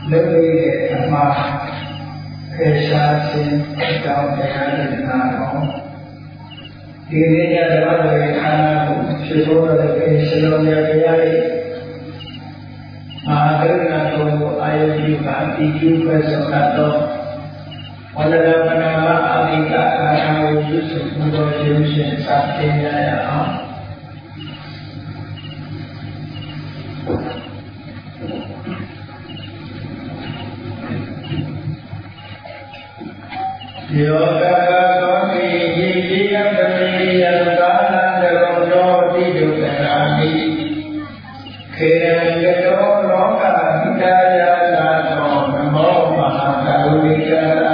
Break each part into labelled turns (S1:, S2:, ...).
S1: lúc đi để thầm mà khi xa xin trong cái định là có thì nên nhà đó rồi anh cũng chưa có được cái sự đồng nhà cái này mà cái là tôi ai đi cả đi chú phải sống là tôi Walaupun nama Amerika akan Yusuf Mubarak Sabtenya ya. Yoga kami jiwa kami yang kalah dalam roti juga kami. Kerana loka hidayah dan namo mahakarunika.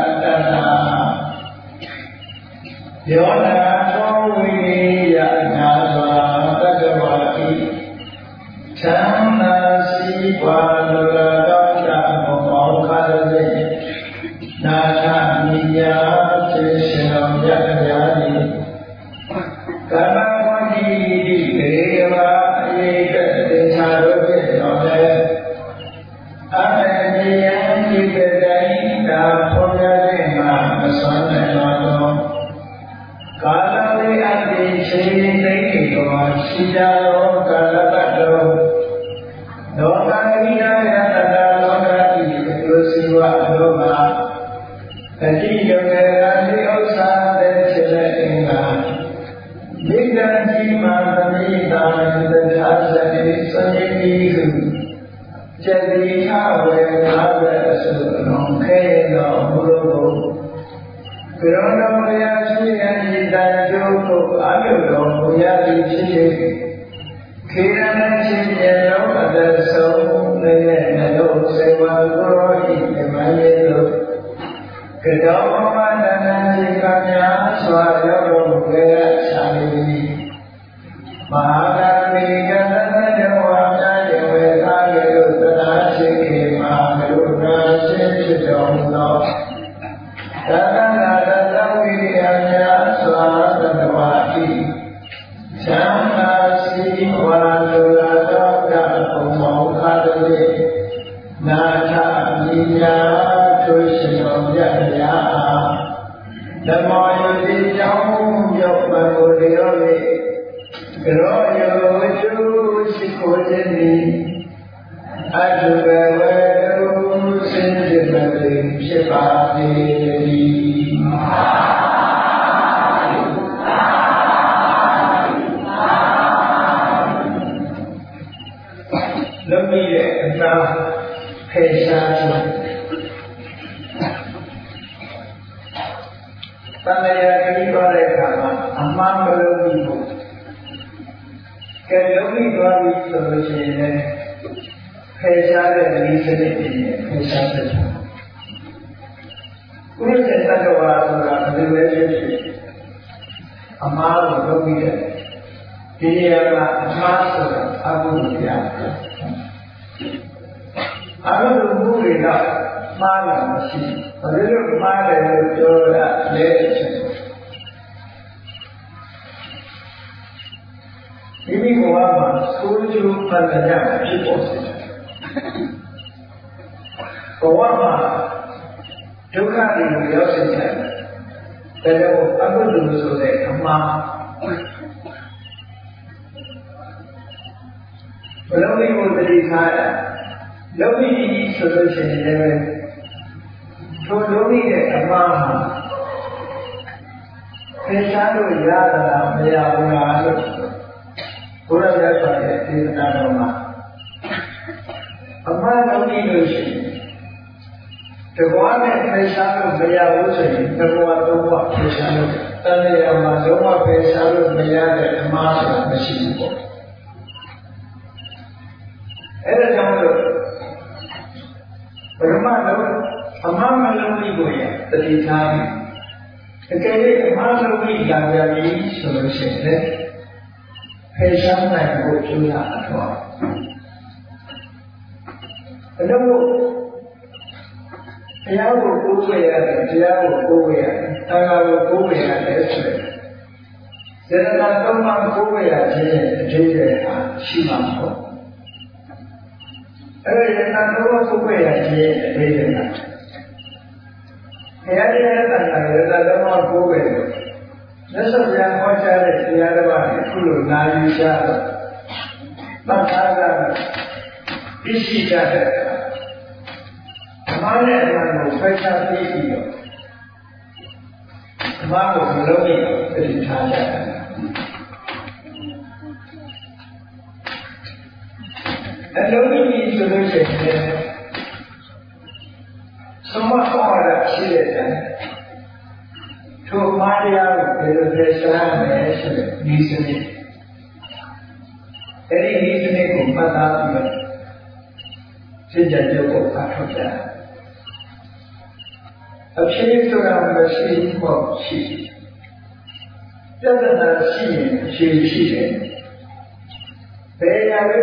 S1: Yona Kowi Yana Bhagavati Chanasi Padurada Mokkade Nana Niya Chishnam Yakayani Kanamadi Deva Eka Decharoke Node Adaniyan Jibedai Dapodadema Aswanayano Kalali adi sini doa sijalo kalapado doa hidayah ada doa itu siwa doa jadi jangan usah dan celaka bila jimat dan terjadi sendiri jadi hawa sebelum kena bulu Kerana melihat yang dan cukup aduh melihat sini kerana sini ada seorang yang sewa guru ini malu kedua mana jikanya suara bergerak sendiri maka mereka jawabnya mereka itu terasa malu terasa sedang Dalam ada wirianya suara terwaki, jangan si walau dan pemau kade, nada dia tersenyum jaya, damai di jauh jauh berliole, keroyo ju si kojeni, adu beru senjata sepati. Lebih tentang kesehatan. Tanda yang kita lihat, aman belum ibu. Kalau ibu solusinya kesehatan ini sedikitnya kesehatan. Guru cerita kepada orang amal lebih dia masuk aku dia. Aku dulu tidak malam sih, kalau malam itu lewat. Ini gua sekolah juga kerja di pos. Gua juga di universitas. Tapi aku dulu sudah lama. Belum ibu beri saya, lebih ini sudah sendiri. Lebih deh lama. Kesalahan ya dalam meyakinkan. Kurang dari itu tidak lama. Amma lebih dulu. Jawab kesalahan meyakinkan. Jawab semua kesalahan. Tapi yang semua kesalahan meyakinkan masuk mesin. Ada jangan bermalu, amal malu ibu ya, terjadi. Jadi amal malu yang jadi solusinya, pesan yang berjula atau. Kalau dia berkuya, tangan berkuya itu. Jangan tangan berkuya jadi siapa. Yang tahu aku ya, ခြင်းအသေးစိတ်ကဘုရားတရားတန်ခါရတတော်မှာကိုယ်ပဲမြတ်စွာဘုရားဟောကြားတဲ့တရားတော်ကအခုလိုနာယူရှာတော့သတ်သားကသိရှိကြတဲ့အမှားနဲ့အမှန်ကိုဖိတ်ချပြီးပြီးတော့အမှားကိုမလုပ်ရင်ပြိထားကြတယ်အလုံးကြီးဆိုလို့ရှိရင်သမတ်ဟောတာရှိတဲ့တည်းထိုမှားတရားကိုဘယ်လိုလဲရှားမယ်ဆိုတဲ့ဒီစနစ်အဲ့ဒီဒီစနစ်ကိုမှတ်သားပြီးတော့စိတ်ကြကြကိုဖတ်ထုတ်ကြအဖြစ်ဆိုတာမရှိဖို့ရှိပြဿနာရှိရင်အဖြစ်ရှိတယ်ဘယ်ရာပဲ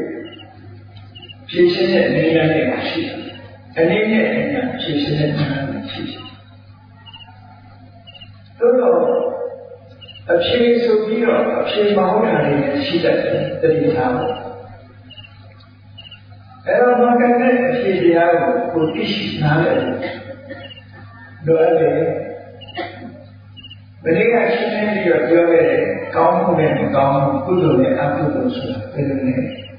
S1: ဖြစ်ဖြစ်ဖြစ်တဲ့နေရာတွေမှာရှိတယ်အနေနဲ့အညာဖြစ်ဖြစ်တဲ့နေရာမှာရှိတယ်တို့တော့အဖြစ်ဆိုပြီးတော့အဖြစ်မဟုတ်တာတွေရှိတတ်တယ်တတိထားဖို့အဲ့တော့မကတဲ့အဖြစ်တရားကိုသိရှိနားလည်လို့အဲ့ဒီဘယ်လိုကရှင်းနေပြီးတော့ပြောခဲ့တယ်ကောင်းမှုနဲ့မကောင်းမှုကုသိုလ်နဲ့အကုသိုလ်ဆိုတာဘယ်လိုလဲ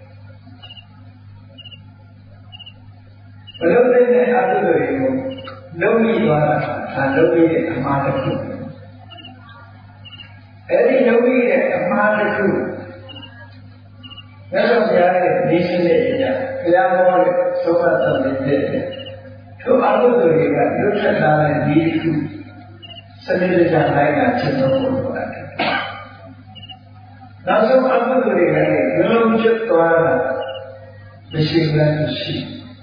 S1: ဘယ်လိုလဲအကုသိုလ်တွေကိုလုံးမိသွားတာဒါလုံးမိတဲ့အမှားတစ်ခုအဲ့ဒီလုံးမိတဲ့အမှားတစ်ခုမြတ်စွာဘုရားရဲ့ဒီစနစ်အရာဘုရားဟောတဲ့သုခသံတဲ့ထိုအကုသိုလ်တွေကလွတ်ထွက်လာတဲ့ဒီတစ်ခုစနစ်တကျလိုက်တာချက်တော့ပေါ်လာတယ်နောက်ဆုံးအကုသိုလ်တွေကလည်းလုံးကျသွားတာမရှိဘူးရှိ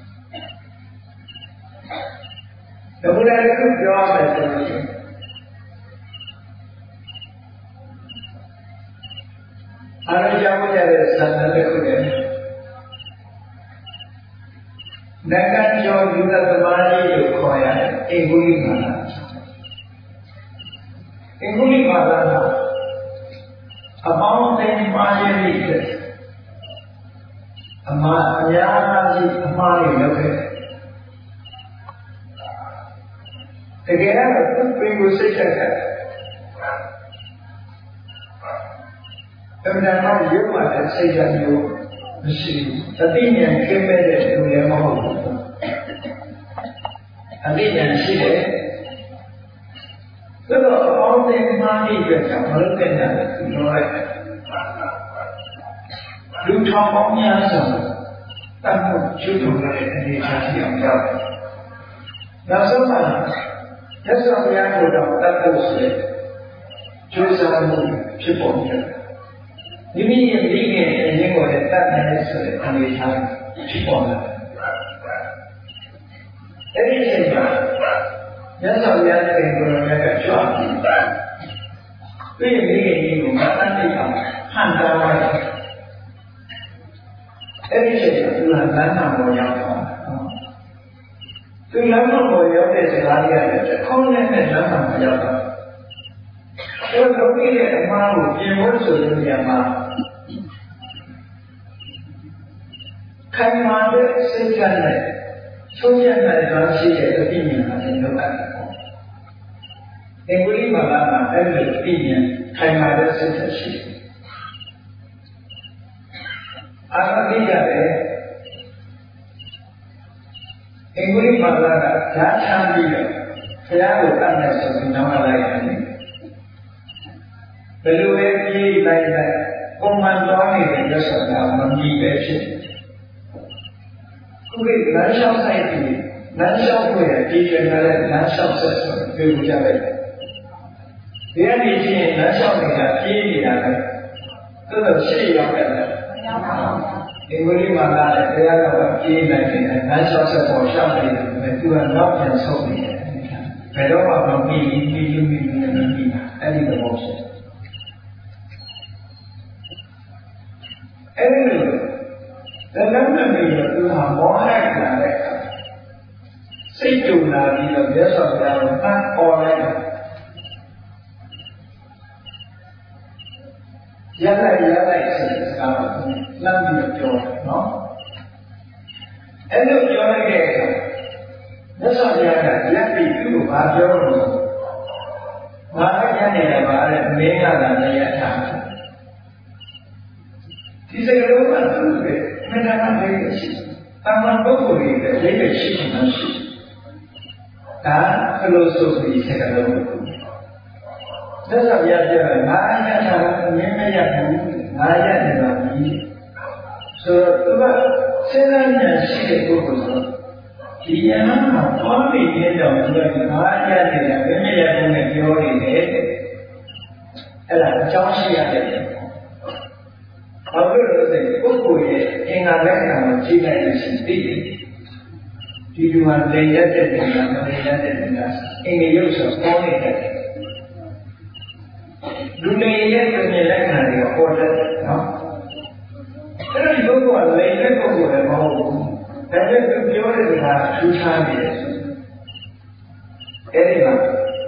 S1: တဘုရားကပြောမယ်ဆိုရင်အားလုံးကြောင့်ရတဲ့သံဃာတစ်ခုနဲ့နိုင်ငံကျော်ယူသသမားကြီးကိုခေါ်ရတယ်အင်္ဂုလိမာလာအင်္ဂုလိမာလာကအပေါင်းအသင်းမှားရည်တဲ့အမှားအများကြီးအမှားတွေလုပ်ခဲ့တကယ်တော့သူ့ပြင်ကိုစိတ်ချက်ခဲ့အမှန်တော့ရုပ်မှတဲ့စိတ်ဓာတ်မျိုးမရှိဘူးအသိဉာဏ်ကျင်းမဲ့တဲ့လူလည်းမဟုတ်ဘူးအသိဉာဏ်ရှိတယ်ဆိုတော့အောင်းတဲ့မှားပြီးပြတာမလုပ်တဲ့ညာသူပြောလိုက်လူထောင်ပေါင်းများစွာတတ်ဖို့ကျွတ်တော်တဲ့အနေအထားရှိအောင်ကြောက်နောက်ဆုံးမှာရသော်ဘုရားကိုတော့တတ်ဖို့ဆိုတဲ့ကျိုးစားမှုဖြစ်ပေါ်နေတယ်မိမိရဲ့မိခင်အရင်ကတည်းကတတ်နိုင်ဆိုတဲ့အနေအထားဖြစ်ပေါ်လာတယ်အဲ့ဒီအချိန်မှာရသော်ဘုရားရဲ့ကိုယ်တော်ကကြွပြီးသူ့ရဲ့မိခင်ကြီးကိုမတတ်နိုင်အောင်ဟန်တာလိုက်အဲ့ဒီအချိန်မှာသူကလမ်းမှာရောက်သွားသူလမ်းပေါ်ရောက်တဲ့စကားတွေကလည်းခေါင်းနဲ့လမ်းမှာရောက်တာသူလုံးကြီးရဲ့အမှားကိုပြင်ဖို့ဆိုတဲ့နေရာမှာခိုင်မာတဲ့စိတ်ဓာတ်နဲ့ဆုံးဖြတ်နိုင်စွာရှိတဲ့အသိဉာဏ်အရင်လုပ်အပ်တယ်ပေါ့။အင်္ဂလိပ်မှာကအဲ့ဒီအသိဉာဏ်ခိုင်မာတဲ့စိတ်ဓာတ်ရှိတယ်။အာရတိရတယ်အင်္ဂလိပ်မှာကဓာတ်ချမ်းပြီးတော့ဘုရားကိုတတ်နိုင်ဆိုပြီးနောက်လာလိုက်တယ်ဘယ်လိုပဲပြေးလိုက်လိုက်ပုံမှန်သွားနေတဲ့ရသော်ကမမြည်ပဲဖြစ်တယ်ခုခေတ်လမ်းလျှောက်ဆိုင်ပြီးလမ်းလျှောက်ကိုပြေးကြတဲ့လမ်းလျှောက်ဆက်ဆိုပြောကြလိုက်တယ်ဒီကနေချင်းလမ်းလျှောက်နေတာပြေးနေတာလေသူတို့ရှေ့ရောက်တယ်အင်္ဂလိပ်မှာလည်းတရားတော်ပြေးနိုင်တယ်လမ်းလျှောက်ဆက်ပေါ်ရှောက်နေတယ်သူကနောက်ပြန်ဆုတ်နေတယ်ဘယ်တော့မှမပြီးပြီးအဲ့ဒီတော့ဖြစ်အဲ့ဒီလိုလမ်းနဲ့ပြီးတော့သူဟာမောဟလိုက်လာတဲ့စိတ်ကြုံလာပြီးတော့မြတ်စွာဘုရားကပေါ်လိုက်ရလိုက်ဆိုတဲ့စကားကိုလမ်းပြီးတော့ပြောတယ်နော်အဲ့လိုပြောလိုက်တဲ့အခါ nhất sau gia là giác bị cứ của ba chỗ rồi mà các nhà này là bà là mấy ngàn là này là thằng thì sẽ có lúc mà cứ về mình đang thấy cái gì tăng năng bốc của mình để lấy cái gì của nó gì đã cái lô số thì sẽ có lúc nhất sau gia là ngã nhà thằng mấy nhà thằng ngã nhà này là gì rồi các bạn sẽ là nhà sĩ để bốc của nó thì nhà nó có bị biến động rồi ngã nhà này là mấy nhà thằng này vô thì thế là cháu sĩ là đấy ở cái đó thì quốc hội hiện nay là chỉ là những sự tích thì chúng ta lấy ra để làm anh ấy yêu sợ có này đấy lúc này nhé tôi nhìn lại là điều có đấy đó cái đó thì quốc hội lấy ra quốc hội là màu tại vì tôiပြောlà chú cha gì đấy cái này là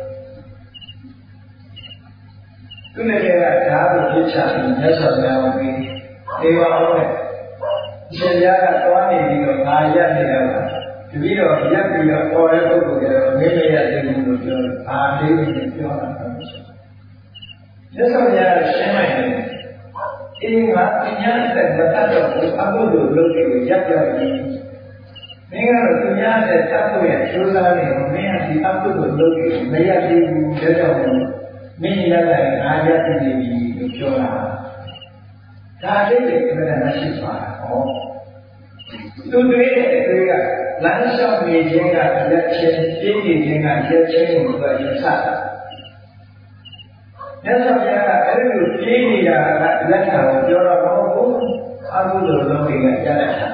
S1: tôi này là đã được chú cha thì nhớ sợ nào vì thế vào này hiện ra là có này thì nó ai ra thì là thì bây giờ giác thì là có đấy tôi cũng là mấy ngày là thì mình được thế mình cho là nhớ sau nhà sẽ mày in mà cái nhá để mà ta được cũng áp dụng được luôn thì giác là gì mấy ngày rồi tôi nhá để ta tôi là chú ra này mấy ngày thì áp dụng được luôn thì mấy ngày thì để cho mình là ai ra thì được cho là ta thấy được cái này là sự phạt họ tôi thấy là lãnh sau người dân là rất trên chính vì dân là rất trên một người dân sát nếu sau đó là cái điều chính thì là rất là cho nó cũng ăn uống được rồi thì là ra lại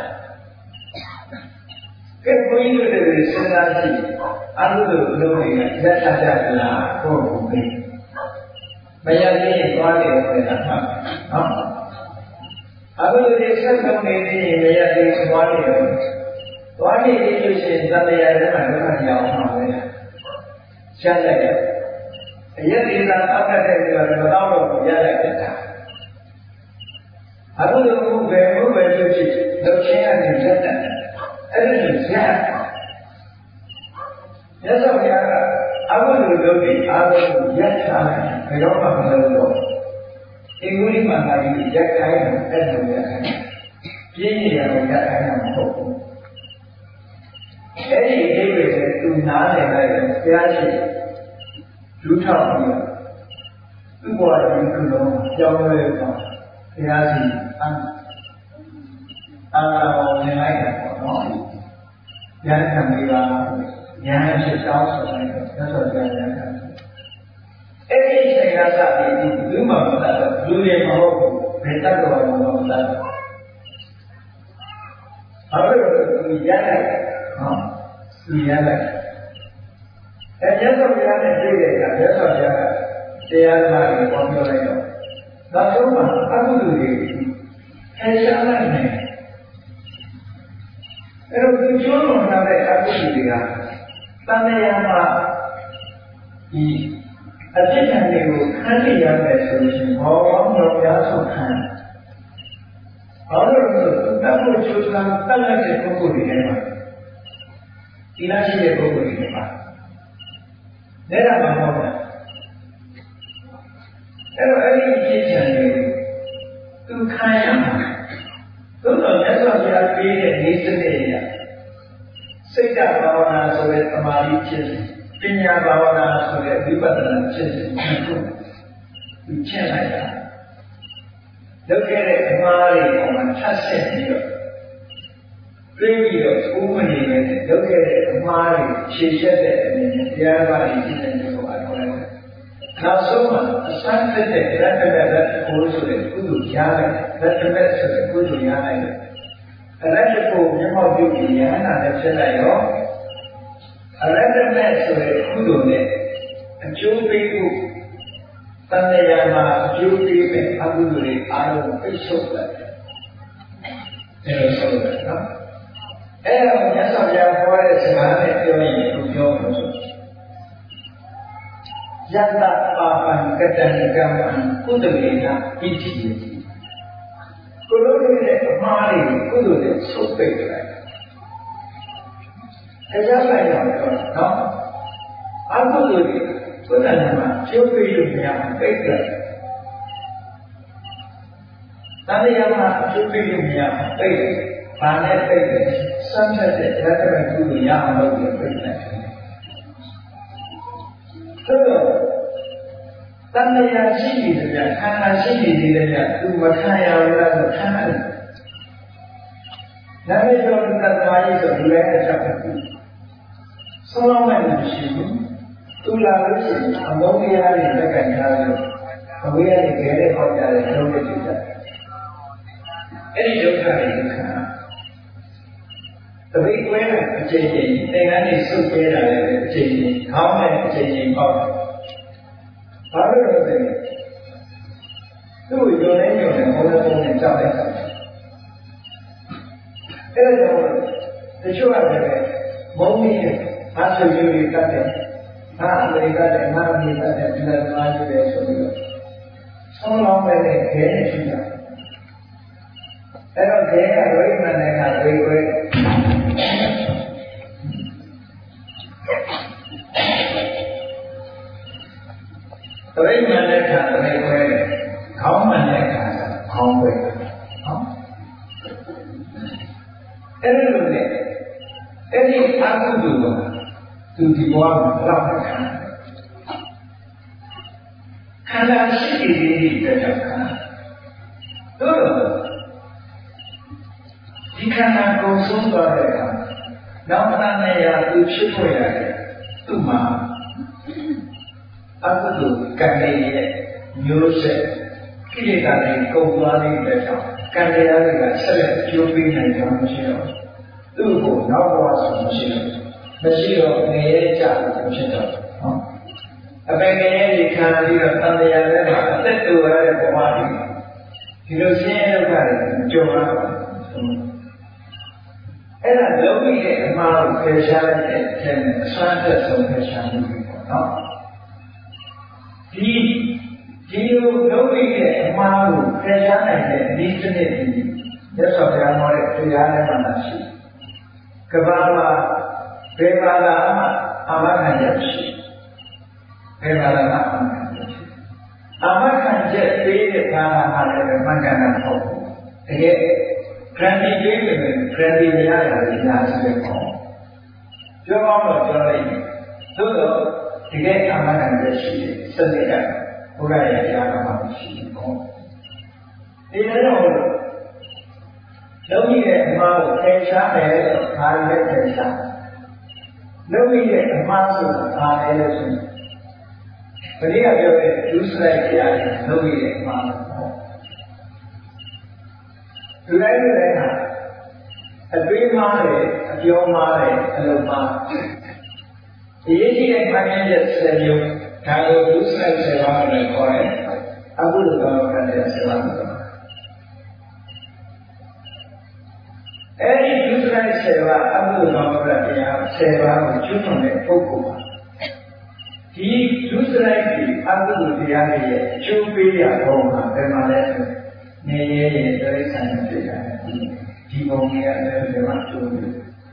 S1: cái quý người để sinh ra thì ăn uống được rồi thì rất là vô cùng mình bây giờ thì có điều phải làm đó अब जो देखकर हमने ये मेरा देश वाणी की जो चिंता तैयार है ना जाओ हमारे चल जाएगा ये दिन आप कहते हैं बताओ लोग क्या लगता है अब जो वे जो चीज दक्षिण में चलता है ऐसे क्या ये सब क्या अब जो भी आप ये अच्छा है कहीं और मतलब लोग Inguri mana ini jagai dan jagai. Ini yang jagai yang hukum. Ini itu nada yang biasa. Juta dia. Itu orang itu loh jauh lebih biasa. Orang yang lain yang kami yang sesuatu sesuatu Ini saya rasa itu memang tak boleh mahu berita luar memang tak. Apa itu ialah, ialah. Jadi kalau yang ini dia saja dia lagi kontrol itu. Lalu aku dulu saya ni. Kalau tujuan mana aku juga, tanya yang di अति ठंडे को ठंडी या महसूस भाव और प्यासों खान और तब वो चूसना तल से को दिखे ना तीना चीजें को दिखे ना मेरा मानना है अरे अरे चीज ठंडे तू खाया तुम लोग ऐसा क्या पीने नीचे या सिक्का भावना सोए तुम्हारी चीज पिन्या भावना सोए विपदना चीज पीछे नहीं था लोग ये हमारे कौन छासे नहीं प्रेमी उम्मीद में लोग ये हमारे शीशे में प्यार वाली चीजें जो आते हैं नासुमा संत से रट कोई सुने कुछ ज्ञान है रट से कुछ ज्ञान है रट को निमा जो ज्ञान है चला यो रट में से कुछ ने जो भी को तन्यमा जो भी में अगुरे आरो पिछोड़ ऐसा होता है ऐसा व्यापार से हमारे क्यों नहीं क्यों Yata papan kedangaman kudulina iti. Kudulina kemari kudulina supaya. cái giá này là nó ăn có người có lần mà chưa phi được nhà cái cửa ta đi ăn mà chưa phi được nhà cái bà này cái sân sẽ để ra cái người nhà mà đâu được cái này tức là ta đi ăn xin gì được nhà khăn ăn xin gì được nhà tu mà khai ao ra được khăn ăn nên bây giờ chúng ta nói về sự lẽ là sao sau đó mình chịu tu la cái sự không có nghe thì ta cảnh ra được không nghe thì cái này họ trả lời đâu để chịu trả cái này đâu phải là cả tại vì quên là cái gì tên anh đi suy quên là cái gì không là cái gì không bao nhiêu rồi tu rồi đấy nhiều là không có công nhận cho đấy cái này rồi thì chú là cái mong nghĩ là sự chú ý cái này anh lấy cái này anh đi cái này lần mai như vậy rồi xong lòng về này thế này chứ nào cái đó thế là với mà này là với với mà này là với không mà này là không với không cái đó là cái gì ăn cũng được từ thì qua mình làm được khả năng sĩ gì để được đó là thì khả năng công sống đó là nó khả năng là từ trước hồi là từ mà ăn cũng được cái này nhiều sẽ khi ta đi công qua đi để cho cái này là sẽ là chiếu pin này cho nó chịu từ cổ nó qua xuống chịuမရှိတော့ငရဲကြလို့ဖြစ်တော့နော်အပင်ငရဲဒီခံပြီးတော့တန်တရားထဲမှာအသက်တူရတဲ့ဘဝဒီလိုဆင်းရဲဒုက္ခတွေကြုံရတာအဲ့ဒါလုံးဝရဲ့အမှားကိုဖယ်ရှားလိုက်တဲ့အထက်နဲ့အစွမ်းသက်ဆုံးဖယ်ရှားမှုပဲပေါ့နော်ဒီလိုလုံးဝရဲ့အမှားကိုဖယ်ရှားနိုင်တဲ့ဒီစနစ်ကြီးမြတ်စွာဘုရားဟောတဲ့တရားနဲ့မှသာရှိကဘာမှာဘယ်ပါလာမှအမခံချက်ရှိဘယ်ပါလာမှအမခံချက်ပေးတဲ့ဘာသာဟာလည်းမှန်ကန်တာဟုတ်တကယ်ဂရန်တီပေးတယ်ဂရန်တီမရတာလည်းညာရှိတယ်ပေါ့ပြောအောင်တော့ပြောလိုက်တယ်သို့တော့တကယ်အမခံချက်ရှိတယ်စနစ်ကဘုရားရဲ့တရားတော်မှာရှိတယ်ပေါ့ဒီလိုတော့လုံးကြီးရဲ့အမှားကိုဖယ်ရှားတယ်လို့ဒါလည်းဖယ်ရှားလုံးဝရဲ့အမှားဆိုတာဒါလည်းလို့ဆိုရင်ဘယ်နည်းကပြောတဲ့ဒုစရိုက်တရားတွေလုံးဝရဲ့အမှားပေါ့ဒီလိုလည်းဟာအတွေးမှားတယ်အပြောမှားတယ်အလုပ်မှားဒီရည်ကြီးတဲ့ခံရတဲ့10မျိုးဒါကိုဒုစရိုက်10ပါးလို့ခေါ်တယ်အခုလိုတော့ခံရတဲ့10ပါးလို့အဲ့ဒီဒုစရိုက်10ပါးအမှုတော်ဘုရားတရား10ပါးကိုကျွမ်းတဲ့ပုဂ္ဂိုလ်ပါဒီဒုစရိုက်ဒီအမှုတရားတွေရဲ့အကျိုးပေးရတော့မှာဘယ်မှာလဲဆိုနေရဲရဲ့တိရစ္ဆာန်တွေဖြစ်တာဒီပုံကြီးရတယ်ဒီမှာကျိုးတယ်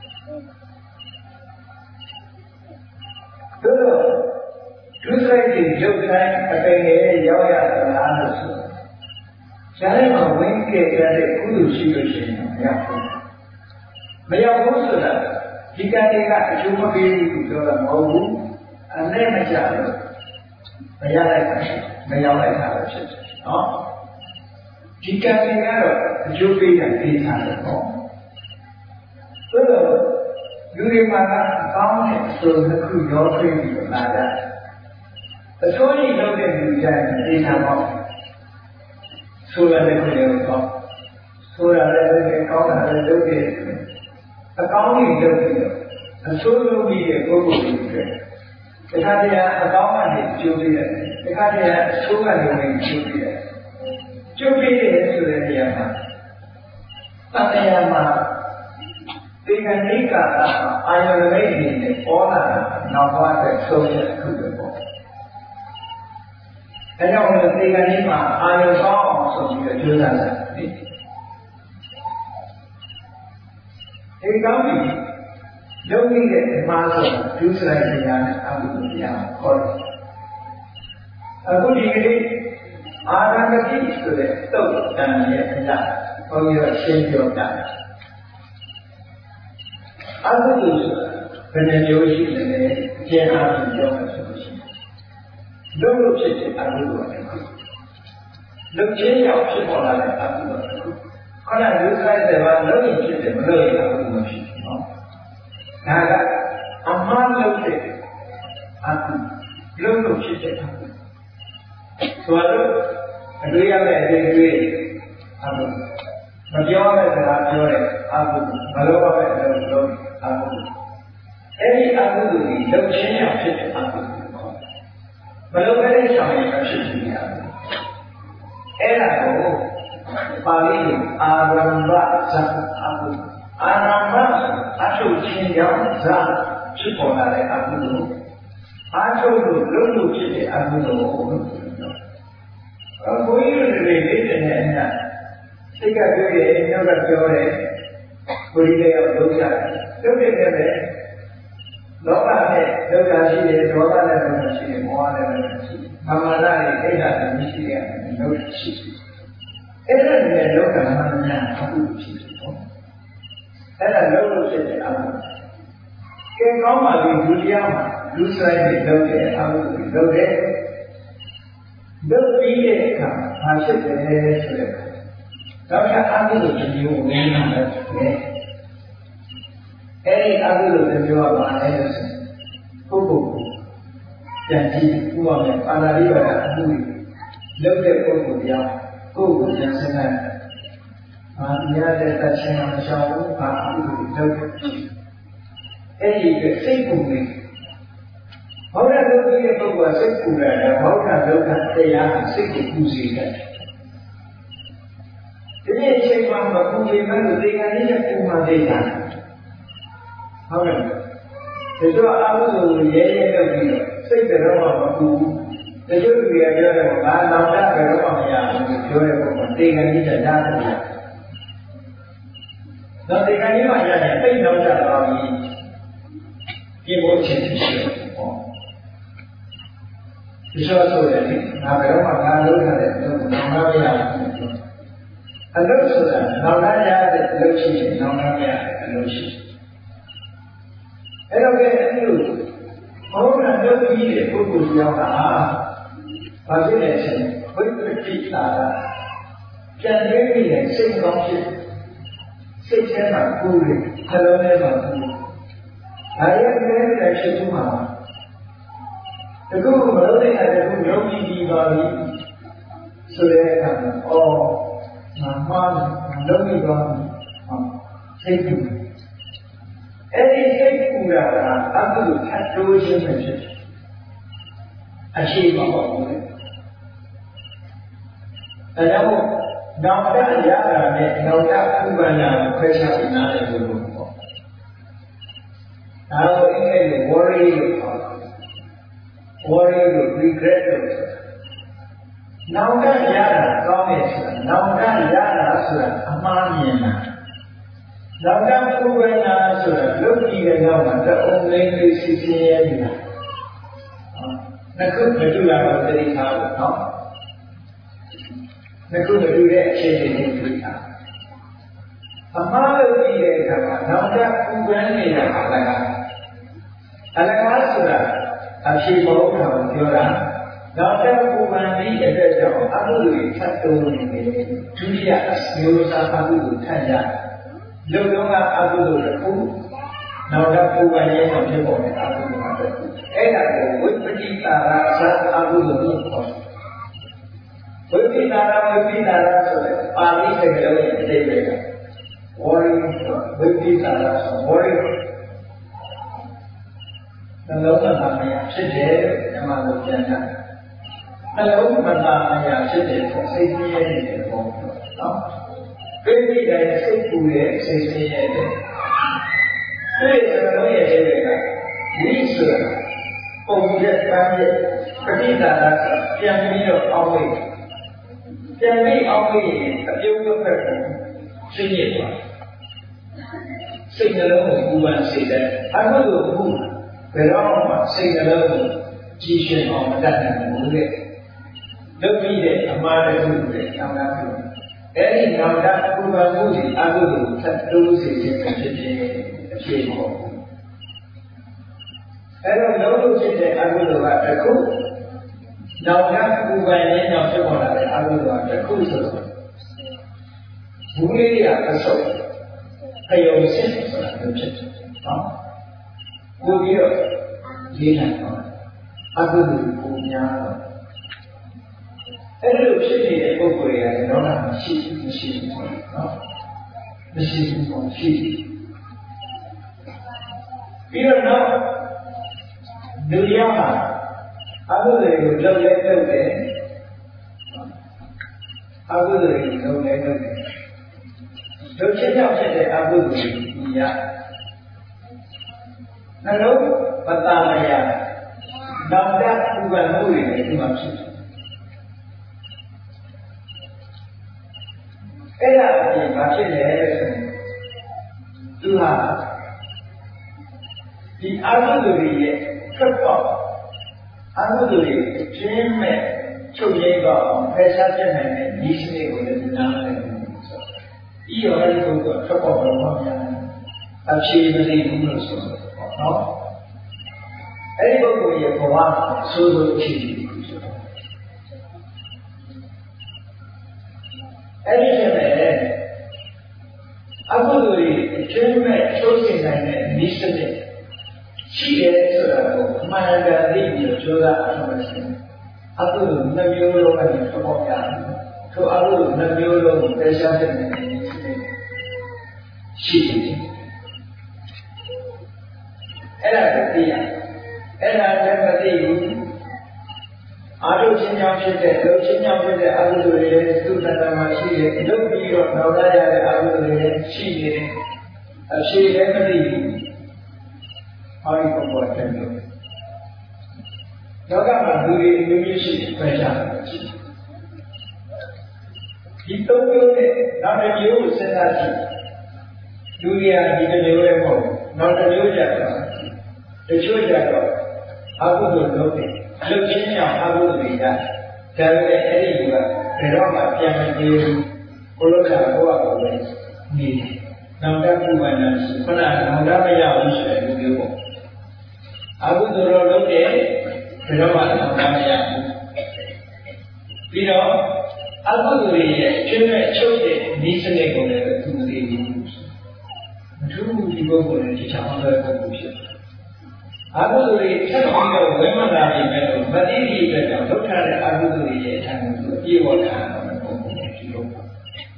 S1: တို့ဒုစရိုက်ဒီရုပ်တိုင်းအပင်ရဲ့ရောက်ရသလားလို့ဆိုဈာတ်မှာဝင်ခဲ့တဲ့ကုသိုလ်ရှိလို့ရှိရင်မရဘူးမရောက်ဘူးဆိုတာဒီကံတွေကအကျိုးမပေးဘူးပြောတာမဟုတ်ဘူးအနဲ့မကြလို့မရလိုက်တာမရောက်လိုက်တာပဲဖြစ်တယ်နော်ဒီကံတွေကတော့အကျိုးပေးတဲ့ဒေသတွေပေါ့ဆိုတော့လူတွေမှာကအကောင်းနဲ့အဆိုးတစ်ခုရောထွေးပြီးလာတာအဆိုးကြီးလုပ်တဲ့လူတိုင်းဒေသပေါ့ဆိုရတယ်ကိုလည်းပေါ့ဆိုရတယ်ကောင်းတာလည်းလုပ်တယ်အကောင်းကြီးလုပ်ပြီးတော့အဆိုးလုပ်ပြီးတဲ့ပုဂ္ဂိုလ်တွေတခါတည်းအကောင်းကနေကျိုးပြီးတယ်တခါတည်းအဆိုးကနေဝင်ကျိုးပြီးတယ်ကျိုးပြီးတယ်ဆိုတဲ့နေရာမှာတတရားမှာဒီကနေ့ကအာယုန်မိတ်တွေနဲ့ပေါ်လာတာနောက်သွားတဲ့ဆုံးဖြတ်ခုပဲပေါ့အဲကြောင့်ဒီကနေ့မှာအာယုန်ကောင်းအောင်ဆိုပြီးတော့ကြိုးစားတာဒီကောင်းပြီလုပ်နေတဲ့မှားဆိုတာဒုစရိုက်တရားနဲ့အမှုတရားခေါ်တယ်အခုဒီကနေ့အာရမတိဆိုတဲ့သုတ်တန်ရဲ့အရာဘုန်းကြီးတို့ရှင်းပြောတာအမှုဆိုတာဘယ်နှမျိုးရှိလဲကျန်အားဖြင့်ပြောမယ်ဆိုလို့ရှိရင်လို့ဖြစ်တဲ့အမှုတွေလုတ်ချင်းရောက်ဖြစ်ပေါ်လာတဲ့အမှုတွေခဏလူခိုင်းတယ်ကလုံးရင်ဖြစ်တယ်မလို့ရင်အမှုမရှိဘူးနော်ဒါကအမှားလုပ်တဲ့အမှုလို့ဖြစ်တဲ့အမှုဆိုတော့အတွေ့ရမယ့်အတွေ့အမှုမပြောရမယ့်စကားပြောတဲ့အမှုမလုပ်ရမယ့်အလုပ်လုပ်အမှုအဲ့ဒီအမှုတွေလုတ်ချင်းရောက်ဖြစ်တဲ့အမှုမလုပ်ဘဲနဲ့ဆောင်ရင်ဖြစ်နေရတယ်အဲ့ဒါကိုပါဠိလိုအာရမ္ဗဇတ်အမှုအာရမ္ဗအထုတ်ခြင်းကြောင့်ဇတ်ဖြစ်ပေါ်လာတဲ့အမှုကိုအာထုတ်လို့လုပ်လို့ဖြစ်တဲ့အမှုကိုဘုန်းကြီးတို့တွေလေးတဲ့နဲ့အညာစိတ်ကပြောရဲညောက်ကပြောရဲကိုယ်ကြီးတွေကလုပ်ကြတယ်လုပ်နေတယ်ပဲလောဘနဲ့ဒုက္ခရှိတယ်ဒေါသနဲ့ဒုက္ခရှိတယ်မောဟနဲ့ဒုက္ခရှိတယ်မာနနဲ့အိဋ္ဌာနဲ့မရှိတယ်လို့ရှိတယ်အဲ့ဒါနဲ့လောကမှာများအခုဖြစ်တယ်ပေါ့အဲ့ဒါလုံးလို့ဖြစ်တယ်အမှန်ကဲကောင်းပါပြီဒုတိယမှာလူဆိုင်တွေလုပ်တယ်အမှုတွေလုပ်တယ်လုပ်ပြီးတဲ့အခါဘာဖြစ်တယ်ဆိုတဲ့တော့အမှုတွေဒီလိုဝင်လာတယ်အဲ့ဒီအကုသိုလ်တွေပြောရမှာလဲဆိုပုဂ္ဂိုလ်ပြန်ကြည့်ဥပမာပါဠိတော်ကအမှုလုပ်တဲ့ပုဂ္ဂိုလ်တရားကိုယ်ကိုပြန်စဉ်းစားတရားတဲ့တခြင်းမရှောင်ဘူးဘာအကုသိုလ်လုပ်အဲ့ဒီစိတ်ပူနေဘုရားလုပ်တဲ့ပုဂ္ဂိုလ်စိတ်ပူတယ်ဘုရားလုပ်တဲ့တရားစိတ်ကိုပူစေတယ်ဒီနေ့အချိန်မှာမပူပေမဲ့ဒီကနေ့ကပူမှသေးတာဟုတ်ကဲ့ဒီတော့အမှုကိုရဲရဲလုပ်ပြီးစိတ်ကတော့မပူဘူးတချို့လူတွေကပြောတယ်ငါလောင်တတ်ပဲတော့မရဘူးပြောတဲ့ပုံမှာတေကန်ကြီးတက်တာတယ်တော့တေကန်ကြီးမှရရင်သိတော့ကြသွားပြီဒီဘုချင်းရှိတယ်ပေါ့ဒီလိုဆိုရင်ငါဘယ်တော့မှငါလုပ်ရတယ်လို့နောင်မရဘူးအလုပ်ဆိုတာနောင်ရရတဲ့အလုပ်ရှိရင်နောင်မရတဲ့အလုပ်ရှိအဲ့တော့ကဲအဲ့လိုဘုရားလုပ်ပြီးတဲ့ပုဂ္ဂိုလ်ကြောင့်ဟာဘာဖြစ်လဲဆိုရင်ဝိပဿနာကပြန်ရင်းနေတဲ့စိတ်ကောင်းဖြစ်စိတ်ထဲမှာကိုယ်ရဲ့နှလုံးထဲမှာကိုယ်အားရတဲ့တဲ့ဖြစ်သူမှာတကူမလို့တဲ့တကူယုံကြည်ပြီးပါပြီဆိုတဲ့အခါမှာအော်ငါမှားတယ်ငါလုပ်ပြီးပါပြီစိတ်ကူအဲ့ဒီစိတ်ကူတာကအကုသိုလ်ထပ်တိုးခြင်းပဲဖြစ်တယ်အခြေမဟုတ်ဘူးလေဒါကြောင့်နောင်တရတာနဲ့နောင်တဥပ္ပန္နကိုခွဲခြားပြီးနားလည်ဖို့လို့ပေါ့ဒါကိုအင်္ဂလိပ်လို worry လို့ခေါ်တယ် worry လို့ regret လို့ခေါ်တယ်နောင်တရတာကောင်းတယ်ဆိုတာနောင်တရတာဆိုတာအမှားမြင်တာနောင်တဥပ္ပန္နဆိုတာလုတ်ကြည့်တဲ့နောက်မှာတအုံလေးလေးစီစီရဲနေတာနှစ်ခုမတူတာတော့တတိထားလို့နော်နှစ်ခုမတူတဲ့အခြေအနေတွေတွေ့တာအမှားလို့ကြည့်တဲ့အခါမှာနောင်တဥပ္ပန္နနေတာအလကားဆိုတာအဖြေမဟုတ်တာကိုပြောတာနောင်တဥပ္ပန္နဒီအတွက်ကြောင့်အမှုတွေထပ်တိုးနေတယ်ဒုတိယမျိုးစားအမှုကိုထပ်ရလုံလုံးကအကုသိုလ်တစ်ခုနောက်တော့ဥပ္ပန္နရဲ့ဖြစ်ပေါ်တဲ့အကုသိုလ်မှာတော့အဲ့ဒါကိုဝိပတိတာရာဇတ်အကုသိုလ်လို့ခေါ်တယ်ဝိပတိတာရာဆိုတဲ့ပါဠိစကားလုံးရဲ့အဓိပ္ပာယ်က worry ဝိပတိတာရာဆို worry နှလုံးသားမရဖြစ်တယ်ဓမ္မလိုပြန်တာနှလုံးသားမရဖြစ်တယ်ဆိုစိတ်ကြီးရဲ့တဲ့ပုံပေါ့နော်ပြိဋိတဲ့စိတ်ပူရဲ့စိတ်ဆင်းရဲတဲ့ဒီစကားလုံးရဲ့အဓိပ္ပာယ်ကဒီဆိုတာပုံရက်ပန်းရက်ပဋိဒါရပြန်ပြီးတော့အောင်းလိုက်ပြန်ပြီးအောင်းလိုက်ရင်အပြုံးတစ်ဖက်ကိုရှင်းရသွားစစိတ်နှလုံးကိုပူပန်စေတဲ့အကုသိုလ်မှုဘယ်တော့မှစိတ်နှလုံးကိုကြည်ရှင်အောင်မတတ်နိုင်ဘူးတဲ့လုပ်ပြီးတဲ့အမှားတစ်ခုနဲ့နောင်တပြုအဲ့ဒီနောင်တပူပန်မှုတွေအကုသိုလ်ကိုထပ်တိုးစေခြင်းဖြစ်တဲ့အဖြစ်ပေါ့အဲ့တော့လုံးလို့ဖြစ်တဲ့အကုသိုလ်ကတစ်ခုနောင်တပူပန်ရင်းကြောင့်ဖြစ်ပေါ်လာတဲ့အကုသိုလ်ကတစ်ခုဆိုတော့ဘူးလေးရအဆုပ်အယုံစစ်ဆိုတာမျိုးဖြစ်တယ်နော်ကိုပြီးတော့ရေးနိုင်တော့အကုသိုလ်ကိုများတော့အဲ့လိုဖြစ်နေတဲ့ပုဂ္ဂိုလ်တွေကလည်းတော့မရှိဘူးနော်မရှိဘူးပေါ့ရှိပြီးတော့နောက်လူရောက်မှာအကုသိုလ်ကိုလုပ်လဲလုပ်တယ်အကုသိုလ်ကိုလုပ်လဲလုပ်တယ်ဒုက္ခကြောင့်ဖြစ်တဲ့အကုသိုလ်ကိုရနှလုံးပတ္တမယနောင်တပူပန်မှုတွေလည်းဒီမှာဖြစ်တယ်အဲ့ဒါအပြင်ဘာဖြစ်လဲဆိုရင်သူဟာဒီအကုသိုလ်တွေရဲ့ထွက်ပေါက်အကုသိုလ်တွေကျင်းမဲ့ချုပ်ငြိမ်းတော့ဖယ်ရှားပြနိုင်တဲ့ဤစနစ်ကိုလည်းနားလည်လို့ဆိုပြီးတော့အဲ့ဒီပုဂ္ဂိုလ်ထွက်ပေါက်ဘယ်လိုမှမရဘူးအဖြေမသိဘူးလို့ဆိုတော့နော်အဲ့ဒီပုဂ္ဂိုလ်ရဲ့ဘဝဆိုးဆိုးအခြေအနေကိုဆိုတော့အဲ့ဒီကျတဲ့အကုသိုလ်တွေကျင်းမဲ့ချုပ်စင်နိုင်တဲ့ဤစနစ်ရှိတယ်ဆိုတာကိုအမှန်တရားသိပြီးကြိုးစားအထောက်အပံ့ရှင်အကုသိုလ်နှမျိုးလုံးကနေထွက်ပေါ်ကြတယ်ထိုအကုသိုလ်နှမျိုးလုံးကိုပယ်ရှားတဲ့နေရာရှိတယ်အဲ့ဒါကိုသိရအဲ့ဒါလည်းမသိဘူးအာရုံချင်းကြောင့်ဖြစ်တဲ့လုံချင်းကြောင့်ဖြစ်တဲ့အကုသိုလ်တွေလည်းသူ့တဏ္ဍာမှာရှိတယ်လုပ်ပြီးတော့နောက်လာရတဲ့အကုသိုလ်တွေလည်းရှိနေတယ်အဖြေလည်းမသိဘူးအာရိပုဂ္ဂိုလ်တဲ့လို့လောကမှာလူတွေအမျိုးမျိုးရှိတယ်ကြတယ်ဒီသုံးမျိုးနဲ့နောက်တစ်မျိုးကိုစဉ်းစားကြည့်လူတွေကဒီတစ်မျိုးလည်းမဟုတ်နောက်တစ်မျိုးကြတော့တချို့ကြတော့အကုသိုလ်လုပ်တယ်လှုပ်ခြင်းကြောင့်အကုသိုလ်တွေကဒါပေမဲ့အဲ့ဒီကဘယ်တော့မှပြန်မပြေဘူးဘုလိုကဘုရားကိုပဲနေတယ်နောင်တပူပန်တာရှိခဏနောင်တမရဘူးဆိုတဲ့လူမျိုးပေါ့အကုသိုလ်တော့လုပ်တယ်ဘယ်တော့မှနောင်တမရဘူးပြီးတော့အကုသိုလ်တွေရဲ့ကျွမ်းမဲ့ချုပ်တဲ့ဒီစနစ်ကိုလည်းသူမသိဘူးမထူးဘူးဒီပုဂ္ဂိုလ်နဲ့ဒီချောင်းတဲ့ပုဂ္ဂိုလ်ဖြစ်အကုသိုလ်တွေဆက်ပြီးတော့ဝိမလာနေမဲ့လို့မတိတိအတွက်ကြောင့်ဒုက္ခတဲ့အကုသိုလ်တွေရဲ့အထံကိုသူပြေဝခံရတဲ့ပုံပုံနဲ့ဒီလိုပါ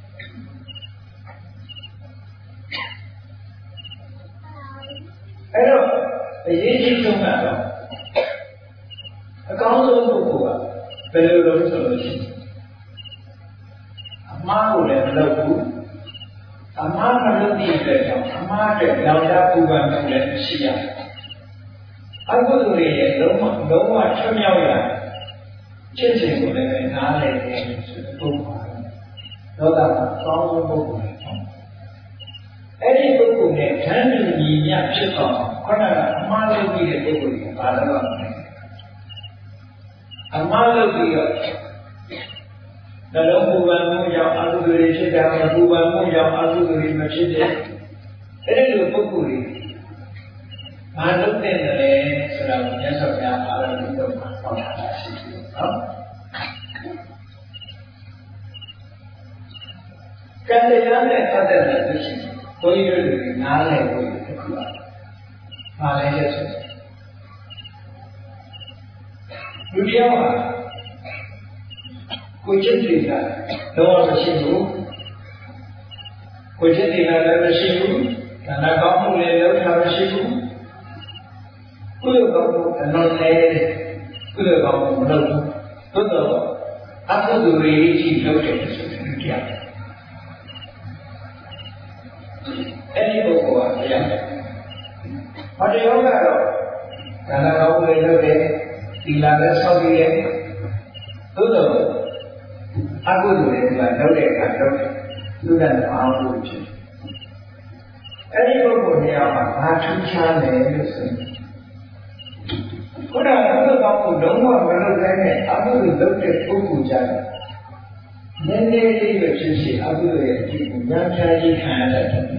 S1: အဲ့တော့အရေးကြီးဆုံးကတော့အကောင်းဆုံးပုဂ္ဂိုလ်ကဘယ်လိုလုပ်ဆိုလို့ရှိရင်အမှားကိုလည်းမလုပ်ဘူးအမှားမလုပ်တဲ့အတွက်ကြောင့်အမှားအတွက်နောင်တပူပန်မှုလည်းရှိရတယ်အကုသိုလ်တွေရဲ့လုံးဝချွတ်မြောက်ရကျင့်စဉ်ကိုလည်းနားလည်တယ်ဆိုတဲ့ပုဂ္ဂိုလ်လောကမှာကောင်းဆုံးပုဂ္ဂိုလ်တွေအဲ့ဒီပုဂ္ဂိုလ်နဲ့ဓာတ်ဉာဏ်ကြီးမြတ်ဖြစ်တော့ခဏကအမှားလုပ်ပြီးတဲ့ပုဂ္ဂိုလ်တွေကဘာလို့လဲအမှားလုပ်ပြီးတော့နှလုံးပူပန်မှုကြောင့်အကုသိုလ်တွေဖြစ်တာမပူပန်မှုကြောင့်အကုသိုလ်တွေမဖြစ်တဲ့အဲ့ဒီလိုပုဂ္ဂိုလ်တွေဘာလုပ်တဲ့လဲဆိုတာကိုမြတ်စွာဘုရားအားလုံးပြောမှာဟောတာရှိတယ်နော်ကံတရားနဲ့ပတ်သက်တဲ့သူရှိတယ်ဘုန်းကြီးတို့တွေနားလည်ဖို့တစ်ခုပါဘာလဲဆိုလူတယောက်ဟာကိုယ်ချင်းတွေကတော့မရှိဘူးကိုယ်ချင်းတွေကလည်းမရှိဘူးဒါနကောင်းမှုလည်းလုပ်တာမရှိဘူးကုသိုလ်ကောင်းမှုအလုံးနဲ့ကုသိုလ်ကောင်းမှုမလုပ်ဘူးသို့တော့အကုသိုလ်တွေကြီးလုပ်တယ်ဆိုတဲ့လူတရားအဲ့ဒီပုဂ္ဂိုလ်ကတရားဘာတရားကတော့ဒါနကောင်းမှုလည်းလုပ်တယ်သီလလည်းဆောက်ပြီးတယ်သို့တော့အကုသိုလ်တွေကလုပ်တဲ့အခါလုပ်တယ်လူတန်းအောင်လို့ဖြစ်အဲ့ဒီပုဂ္ဂိုလ်နေရာမှာဘာထူးခြားလဲလို့ဆိုရင်ခုနကဘုရားကလုံးဝမလုပ်နိုင်တဲ့အမှုတွေလုပ်တဲ့ပုဂ္ဂိုလ်ကြတယ်နည်းနည်းလေးပဲဖြစ်ဖြစ်အမှုတွေအကြည့်ကိုညာချာကြီးခံရတတ်တယ်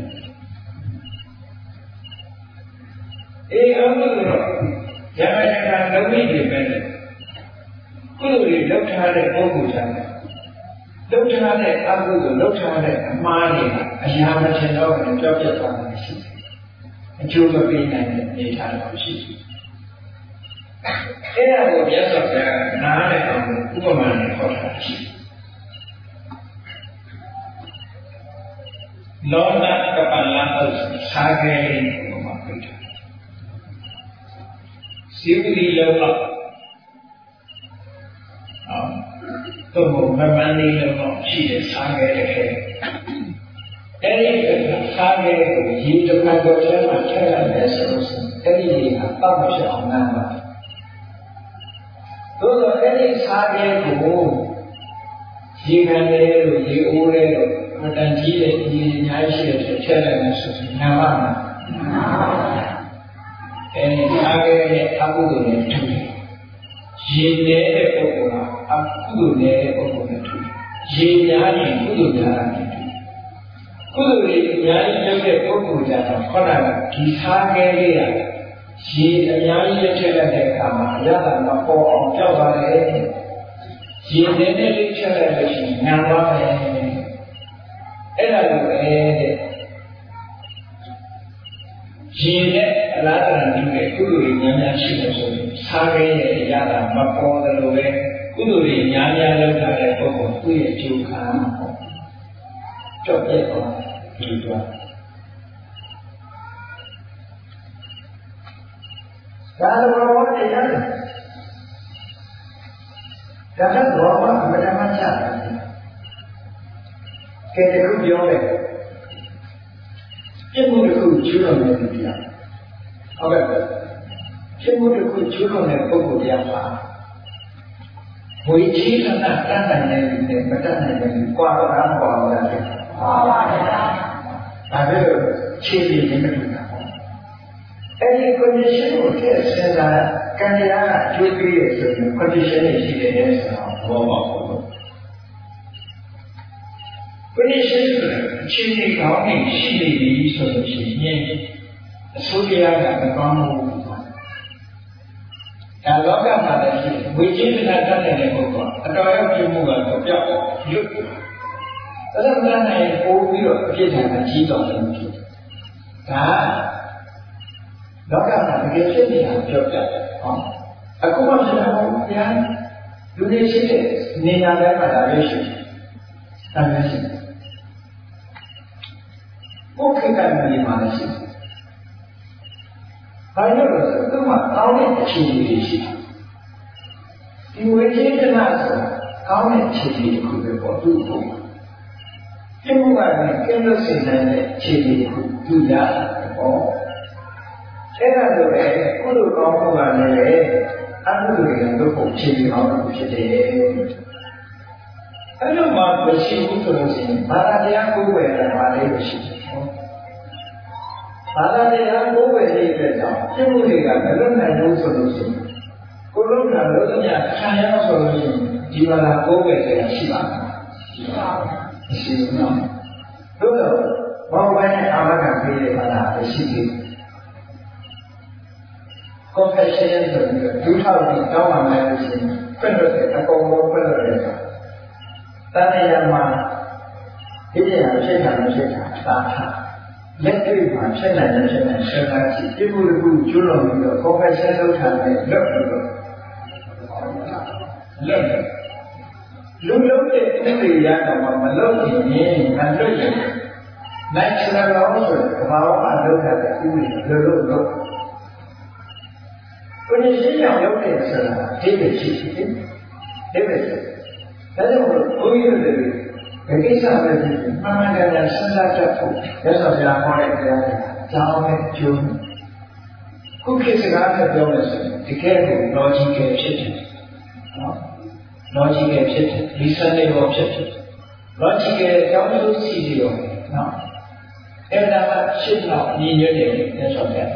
S1: အမှုတော့ဇာမယကလုံးဝတွေပဲကုသိုလ်တွေလုပ်ထားတဲ့ပုဂ္ဂိုလ်ကြတယ်လုပ်ထားတဲ့အမှုကိုလုပ်ထားတဲ့အမှားတွေအရာမထင်တော့ဘူးကြောက်ပြတ်သွားတယ်ရှိတယ်အကျိုးမပေးနိုင်တဲ့အနေအထားတော့ရှိတယ်အဲ့ဒါကိုမြတ်စွာဘုရားကနားလည်အောင်ဥပမာနဲ့ဟောတာရှိတယ်လောကကပ္ပလံဥစ္စာခဲကိုမှပြတယ်စီဝီလောကတော့မမန်းနေတော့ရှိတဲ့စာခဲတဲ့ခဲအဲ့ဒီစာခဲကိုရေတစ်ခါတော့ထဲမှာထည့်ရတယ်ဆိုလို့အဲ့ဒီရေကတောက်မဖြစ်အောင်နားပါတို့တော့အဲ့ဒီစာခဲကိုရေခံတယ်လို့ရေအိုးတယ်လို့မတန်ကြီးတဲ့ရေအများကြီးရှိတဲ့ထည့်လိုက်မယ်ဆိုရင်နားပါမှာအဲ့ဒီစာခဲရဲ့အကုသိုလ်နဲ့ထူတယ်ရေနေတဲ့ပုဂ္ဂိုလ်ကအကုသိုလ်နေတဲ့ပုဂ္ဂိုလ်နဲ့ထူတယ်ရေများရင်ကုသိုလ်များတယ်ကုသိုလ်တွေအများကြီးလုပ်တဲ့ပုဂ္ဂိုလ်ကြတော့ခေါင်းကဒီစားခဲလေးကရေအများကြီးထည့်လိုက်တဲ့အခါမှာရတာမပေါ်အောင်ကြောက်ပါတယ်ရေနဲ့လေးထည့်လိုက်လို့ရှိရင်ညာသွားတယ်အဲ့ဒါလိုပဲတဲ့ရေနဲ့အလားတူတဲ့ကုသိုလ်တွေများများရှိတယ်ဆိုရင်စားခဲရဲ့ရတာမပေါ်တယ်လို့ပဲကုသိုလ်တွေများများလုပ်တာတဲ့ပုဂ္ဂိုလ်သူ့ရဲ့ကျိုးခံမှာပေါ့ကြောက်ပြက်သွားဒီလိုဒါလိုဘောတရားတယ်ဒါကတော့ဘာမှမတမ်းချတာကဲတခုပြောတယ်ပြမှုတစ်ခုကျူးလွန်နေပြီလားဟုတ်ကဲ့ပြမှုတစ်ခုကျူးလွန်တဲ့ပုဂ္ဂိုလ်တရားပါဝိချီကနာတတ်နိုင်တယ်နဲ့မတတ်နိုင်တယ်ကွာတော့ဘာမှမဟုတ်ဘူးပါပါဗျာဒါပဲခြေပြီးနေမှာအဲ့ဒီ condition ကိုထည့်စဉ်းစားကံတရားကကျိုးပေးရဆိုရင် condition တွေရှိတယ်ဆိုတော့ဘောပါဘူး condition အခြေအနေကောင်းနေရှိနေပြီဆိုလို့ရှိရင်အစိုးရကမကောင်းဘူးဒါလောကမှာလည်းရှိဝိจิตနာတတ်တဲ့ပုဂ္ဂိုလ်အတော်ရောက်ပြမှုကတော့ပြောက်ရွတ်အဲ့ဒါကလည်းပို့ပြီးတော့အပြစ်ဒဏ်ကကြီးတော်တယ်ဖြစ်တယ်ဒါလောကမှာတကယ်ဖြစ်နေတာပြောပြတယ်ဟောအခုမှဖြစ်တာပေါ့ဗျာလူတွေရှိတဲ့နေရာတိုင်းမှာဒါပဲရှိတယ်ဒါပဲရှိတယ်ပုဂ္ဂိကံနေမှာလည်းရှိတယ်ဘာလို့လဲဆိုတော့မှကောင်းတဲ့အခြေအနေတွေရှိတယ်ဒီဝိသေသနာဆိုတာကောင်းတဲ့အခြေအနေတစ်ခုပဲပေါ့သူ့ဘုံပြမှုကလည်းကျင်းလို့စိတ်နိုင်တဲ့အခြေအနေတစ်ခုသူရတယ်ပေါ့အဲ့ဒါလိုပဲကုသိုလ်ကောင်းမှုကလည်းအကုသိုလ်တွေကတို့ပုံအခြေအနေအောင်ဖြစ်တယ်အဲ့လိုမှမရှိဘူးဆိုလို့ရှိရင်ဘာသာတရားကိုယ်ဝယ်တာပါလေရှိတယ်ဘာသာတရားကိုယ်ဝယ်တဲ့အတွက်ကြောင့်ပြမှုတွေကမလွတ်နိုင်ဘူးဆိုလို့ရှိရင်ကိုယ်လုံးကလို့တည်းခံရအောင်ဆိုလို့ရှိရင်ဒီဘာသာကိုယ်ဝယ်တဲ့ရှိပါ့မလားရှိပါဘူးရှိဘူးနော်တို့တော့ဘောင်းပိုင်းအာမခံပေးတဲ့ဘာသာရှိသေးတယ်confession ဆိုပြီးဒုထောက်ပြီးတောင်းပါမယ်လို့ရှိရင်ဖွင့်လို့အကုန်လုံးဖွင့်လို့ရတယ်တဏှာမှာဒီတရားဖြစ်တာမဖြစ်တာသာထားလက်တွေ့မှာဖြစ်နိုင်တဲ့ဖြစ်နိုင်ဆက်တာကြည့်ပြမှုတစ်ခုကျွလွန်ပြီးတော့ confession လုပ်ထားတဲ့လက်ပြီးတော့လက်လူလုံးတဲ့ဥပဒေရတော့မလုပ်ရင်မလွတ်ရင် natural law ဆိုတဲ့ဘာမှမလုပ်တဲ့ဥပဒေလို့ကိုယ်ရှင်ရောက်ရောက်နေဆိုတာဒီလိုရှိတယ်။ဒါပဲ။ဒါကြောင့်ဘုန်းကြီးတို့တွေဒီကိစ္စပဲဖြစ်ပြီးမှန်မှန်ကန်ကန်စဉ်းစားတတ်ဖို့ရသော်ပြားခေါ်တဲ့တရားတွေကြောင်းနဲ့ကျိုးခုခေတ်စကားနဲ့ပြောလို့ဆိုရင်တကယ်ကို logical ဖြစ်တယ်။နော် logical ဖြစ်တယ် reasonable ဖြစ်တယ် logical ကြောင်းလို့ရှိပြီးတော့နော် em đã bắt ship nào nhìn nhớ điểm để sống đẹp.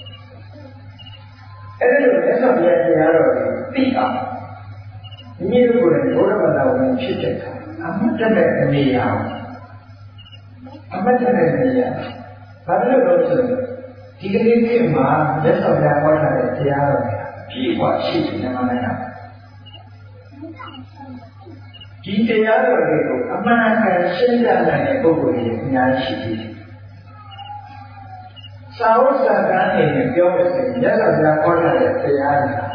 S1: Em đã được để sống đẹp thì rồi tí ảo. Như của này bố đã bắt đầu mình ship đẹp cả. Mất chân đẹp mì ảo. Mất chân đẹp mì ảo. Và lúc đó thì cái điểm mà để sống đẹp qua này thì rồi chỉ quả ship thì nó này nào. Chỉ thế rồi thì mà cái sinh ra này có cái nhà ship. Sao sao cái này biểu hiện nhất là quan hệ thế ai là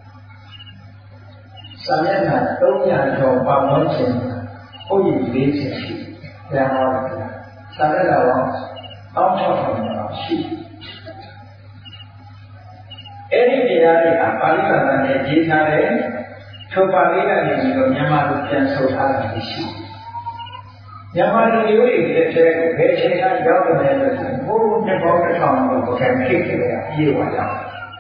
S1: sao nhất là đông nhà cho bà muốn chuyện có gì để chuyện gì là họ sao đó là họ ông cho họ chuyện ấy thì là Pali là này chỉ là đấy cho Pali là này rồi nhà mà được tiền số thà là gì nhà mà đi yêu thì về chơi ra giáo cái này là vô nhân có cái phòng của cái kia kia là yêu quá đâu.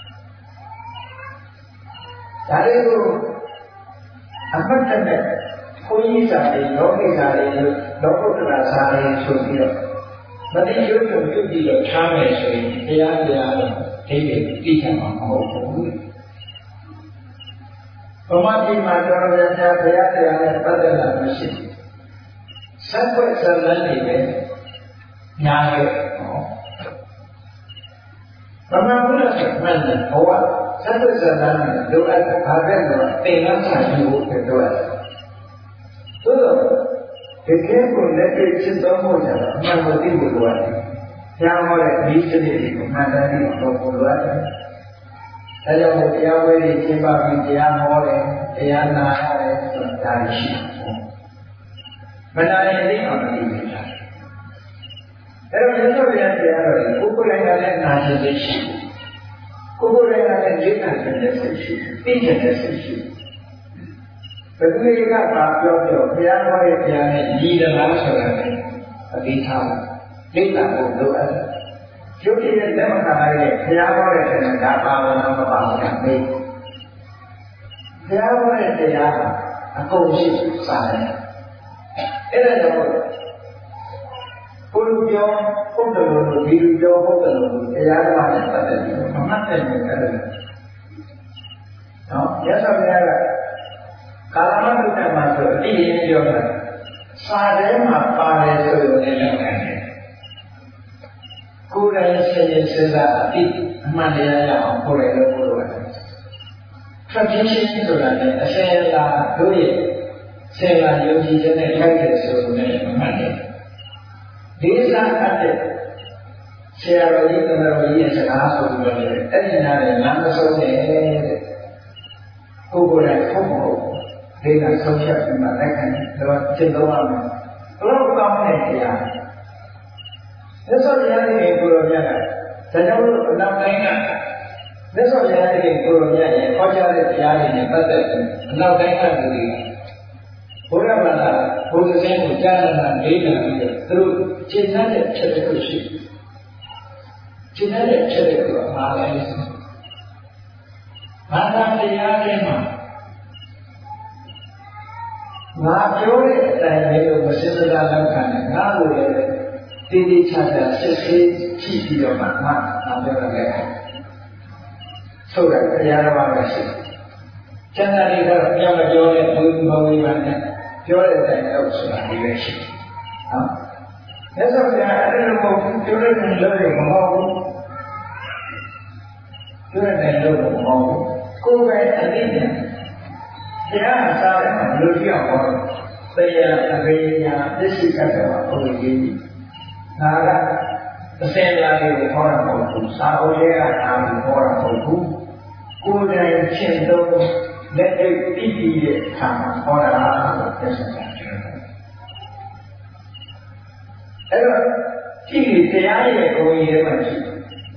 S1: Tại đây rồi, anh bắt chân này, khối sao thì đó cái sao thì đó có là sao thì xuống đi rồi. Mà đi chơi trong cái gì đó cha mẹ rồi, thì anh thì đi theo họ hậu cũng. Còn khi mà cho ra cha thì anh bắt đầu làm cái gì? Sắp quay sang lần này về nhà hiệu và mà cũng là chuyện mình là khổ á sắp quay sang lần này đâu ai cũng phá biết rồi tiền nó trả nhiều cái đâu ấy tức là cái kế của nó cái chân đó mua trả mà một cái buổi đuổi theo mọi lại đi trên địa cũng mang ra đi một buổi đuổi thế là một cái áo quay đi trên bao nhiêu cái áo mua đấy cái áo nào đấy rồi tài xỉu Mana yang ini orang ini. Kalau kita lihat dia kubur yang ada nasi desi, kubur yang ada jinak desi, tiga desi. Betul juga tak dia boleh dia ni dalam seorang di sana, di tak boleh. Jadi dia mengatakan dia boleh dengan apa nama bangsa ini. Dia boleh dia aku sih sana. Thế là đâu cô lưu cho không được rồi đi lưu cho không được rồi cái giá nó bán là tại vì nó mắc lên một cái đường đó giá sao ra là cả năm chúng ta mà sửa đi đến điều là xa đấy mà ba này sửa nên là cái này cô đây sẽ là đi mà đi là họ cô đây là cô rồi trong chính sách rồi là sẽ là đối diện xem là những gì cho nên thay đổi sự này mà mạnh nhất. Lý do khác biệt, xe rồi đi sẽ khá số rồi đấy. Tất nhiên là để nắm cái số này, cô này không ổn. Đây là sâu chất mà đánh hành, rồi trên đâu mà mình. Lúc con này thì nếu sau này thì cô rồi nha này, thì trong lúc năm nay là nếu sau này thì cô rồi nha này, có cho được gia đình này bắt được năm nay là cái gì? Bố ra mà là bố ra xem của cha là đấy là bây giờ từ trên nó để cho cái sự trên nó để cho cái cửa mà lại mà ra thì ra đây mà chỗ đấy là mấy người mà sinh ra làm cái này ngã rồi đi cha là sẽ chi phí cho mà làm cho là cái sau đó cái nhà nó vào cái gì chân là đi ra nhau là do này mười mà này cho nên là đâu sẽ đi về sự, nếu sao thì anh ấy một chỗ này lâu rồi mà ngon, chỗ này lâu rồi mà ngon, cô gái anh ấy nhỉ, thì làm sao để mà lừa dối họ, bây giờ là về nhà để xử cả cho họ không được gì, là xem là điều họ làm một chút sao để làm họ làm một chút, cô gái chiến đấu để đi để làm họ làm một cái gì đó. Thế rồi, khi thì ai về cô ý để mà chịu.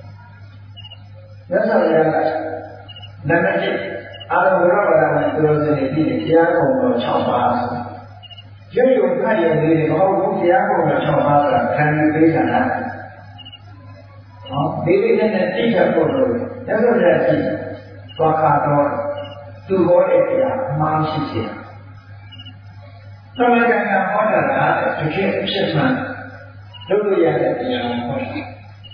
S1: Nó sao ra là nằm ở đây, ai cũng nói là mình tôi sẽ đi để kia cùng vào chọn ba. Nếu dùng hai điều gì thì họ cũng kia cùng vào chọn ba là khăn cái gì đó. Đi đến đây là chỉ là cô rồi, nó sao ra chỉ qua cả đó, tu bổ để kia mang sự gì. Trong cái ngày hôm đó là thực hiện sức mạnh. လုပ်လို့ရတဲ့တရားဟုတ်တယ်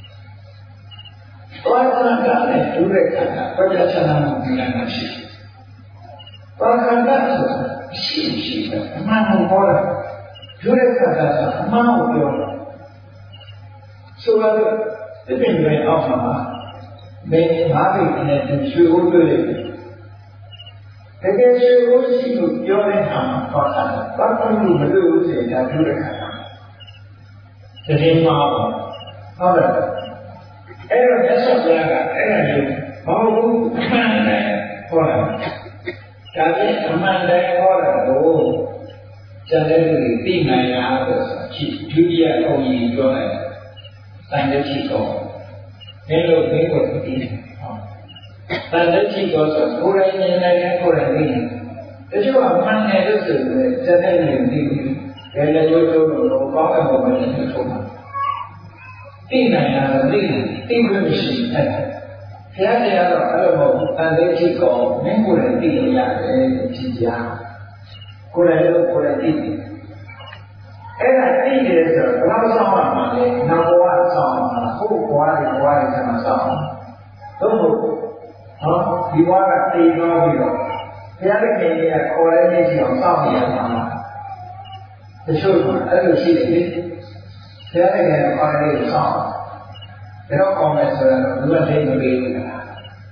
S1: ။ဘာသာကလည်းဒုရခန္ဓာပဋ္ဌာချနာမှုဉာဏ်မရှိဘူး။ဘာခန္ဓာဆိုတာရှိတယ်အမှန်ကိုဟောတာဒုရခန္ဓာဆိုတာအမှန်ကိုပြောတာဆိုတော့ဒီပြင်တွင်အောက်မှာမင်းငါးပိတ်နဲ့ရွှေဦးတွေ့တယ်တကယ်ရွှေဦးရှိလို့ပြောတဲ့အခါမှာဟောတာဘာလို့မလို့ဆိုရင်ဒါဒုရခန္ဓာတကယ်မှာဟုတ်တယ်အဲ့တော့မြတ်စွာဘုရားကအဲ့ဒါမျိုးဘာလို့အမှန်တည်းဟောတာဒါပြင်အမှန်တည်းဟောတာကိုကျန်တဲ့လူတွေသိနိုင်ရလို့ဆိုကြည့်ဒုတိယအုံကြီးပြောတယ်တန်တဲ့ရှိတော့မင်းတို့မင်းကိုသိတယ်တန်တဲ့ရှိတော့ဆိုကိုယ်တိုင်မြင်နိုင်တဲ့ကိုယ်တိုင်သိတယ်တချို့ကမှန်တယ်လို့ဆိုရင်ကျန်တဲ့လူတွေသိတယ်ဘယ်လိုလုပ်လို့ကောင်းတဲ့ဘုံမှာလည်းထုတ်မှာသိနိုင်တာသိခွင့်မရှိအဲ့ဒါဘုရားတရားတော့အဲ့လိုမဟုတ်ဘူးတန်တဲ့ရှိတော့မင်းကိုယ်တိုင်သိလို့ရတယ်ကြည်ကြားကိုယ်တိုင်လို့ကိုယ်တိုင်သိတယ်အဲ့ဒါသိတယ်ဆိုတော့ဘယ်လောက်ဆောင်ရမှာလဲနောက်ဘဝဆောင်ရမှာဟုတ်ဘဝတွေဆက်မှာဆောင်တော့ဟုတ်ဟောဒီဘဝကတည်သွားပြီးတော့ဘုရားခင်ကြီးကခေါ်တဲ့နေ့စီအောင်စောင့်နေရမှာတချို့ကအဲ့လိုရှိတယ်လေဘုရားခင်ကြီးကခေါ်တဲ့နေ့ကိုစောင့်ဘယ်တော့ကောင်းလဲဆိုတော့လူကသိမပေးဘူးလား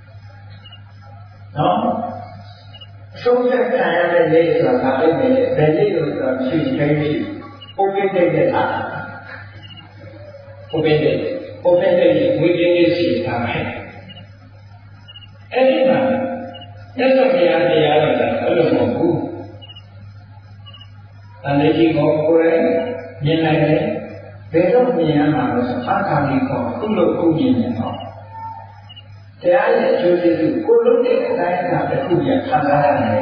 S1: နော်ဆုံးဖြတ်ခံရတဲ့နေ့ဆိုတာဒါလေးနဲ့ဘယ်နေ့လို့ဆိုတာရှိသေးရှိပုပ္ပေတဲ့တာပုပ္ပေတဲ့ဝိပင်းလေးရှိတာပဲအဲ့ဒီမှာမြတ်စွာဘုရားတရားတော်ကအဲ့လိုမဟုတ်ဘူးတန်လေးကြီးကိုကိုယ်မြင်နိုင်တယ်ဘယ်တော့မြင်ရမှာလဲဆိုအခါလေးကိုခုလို့ခုမြင်နေတော့တရားရဲ့အကျိုးကျေးဇူးကိုလုံးတဲ့အတိုင်းအတာတစ်ခုရခံစားရတယ်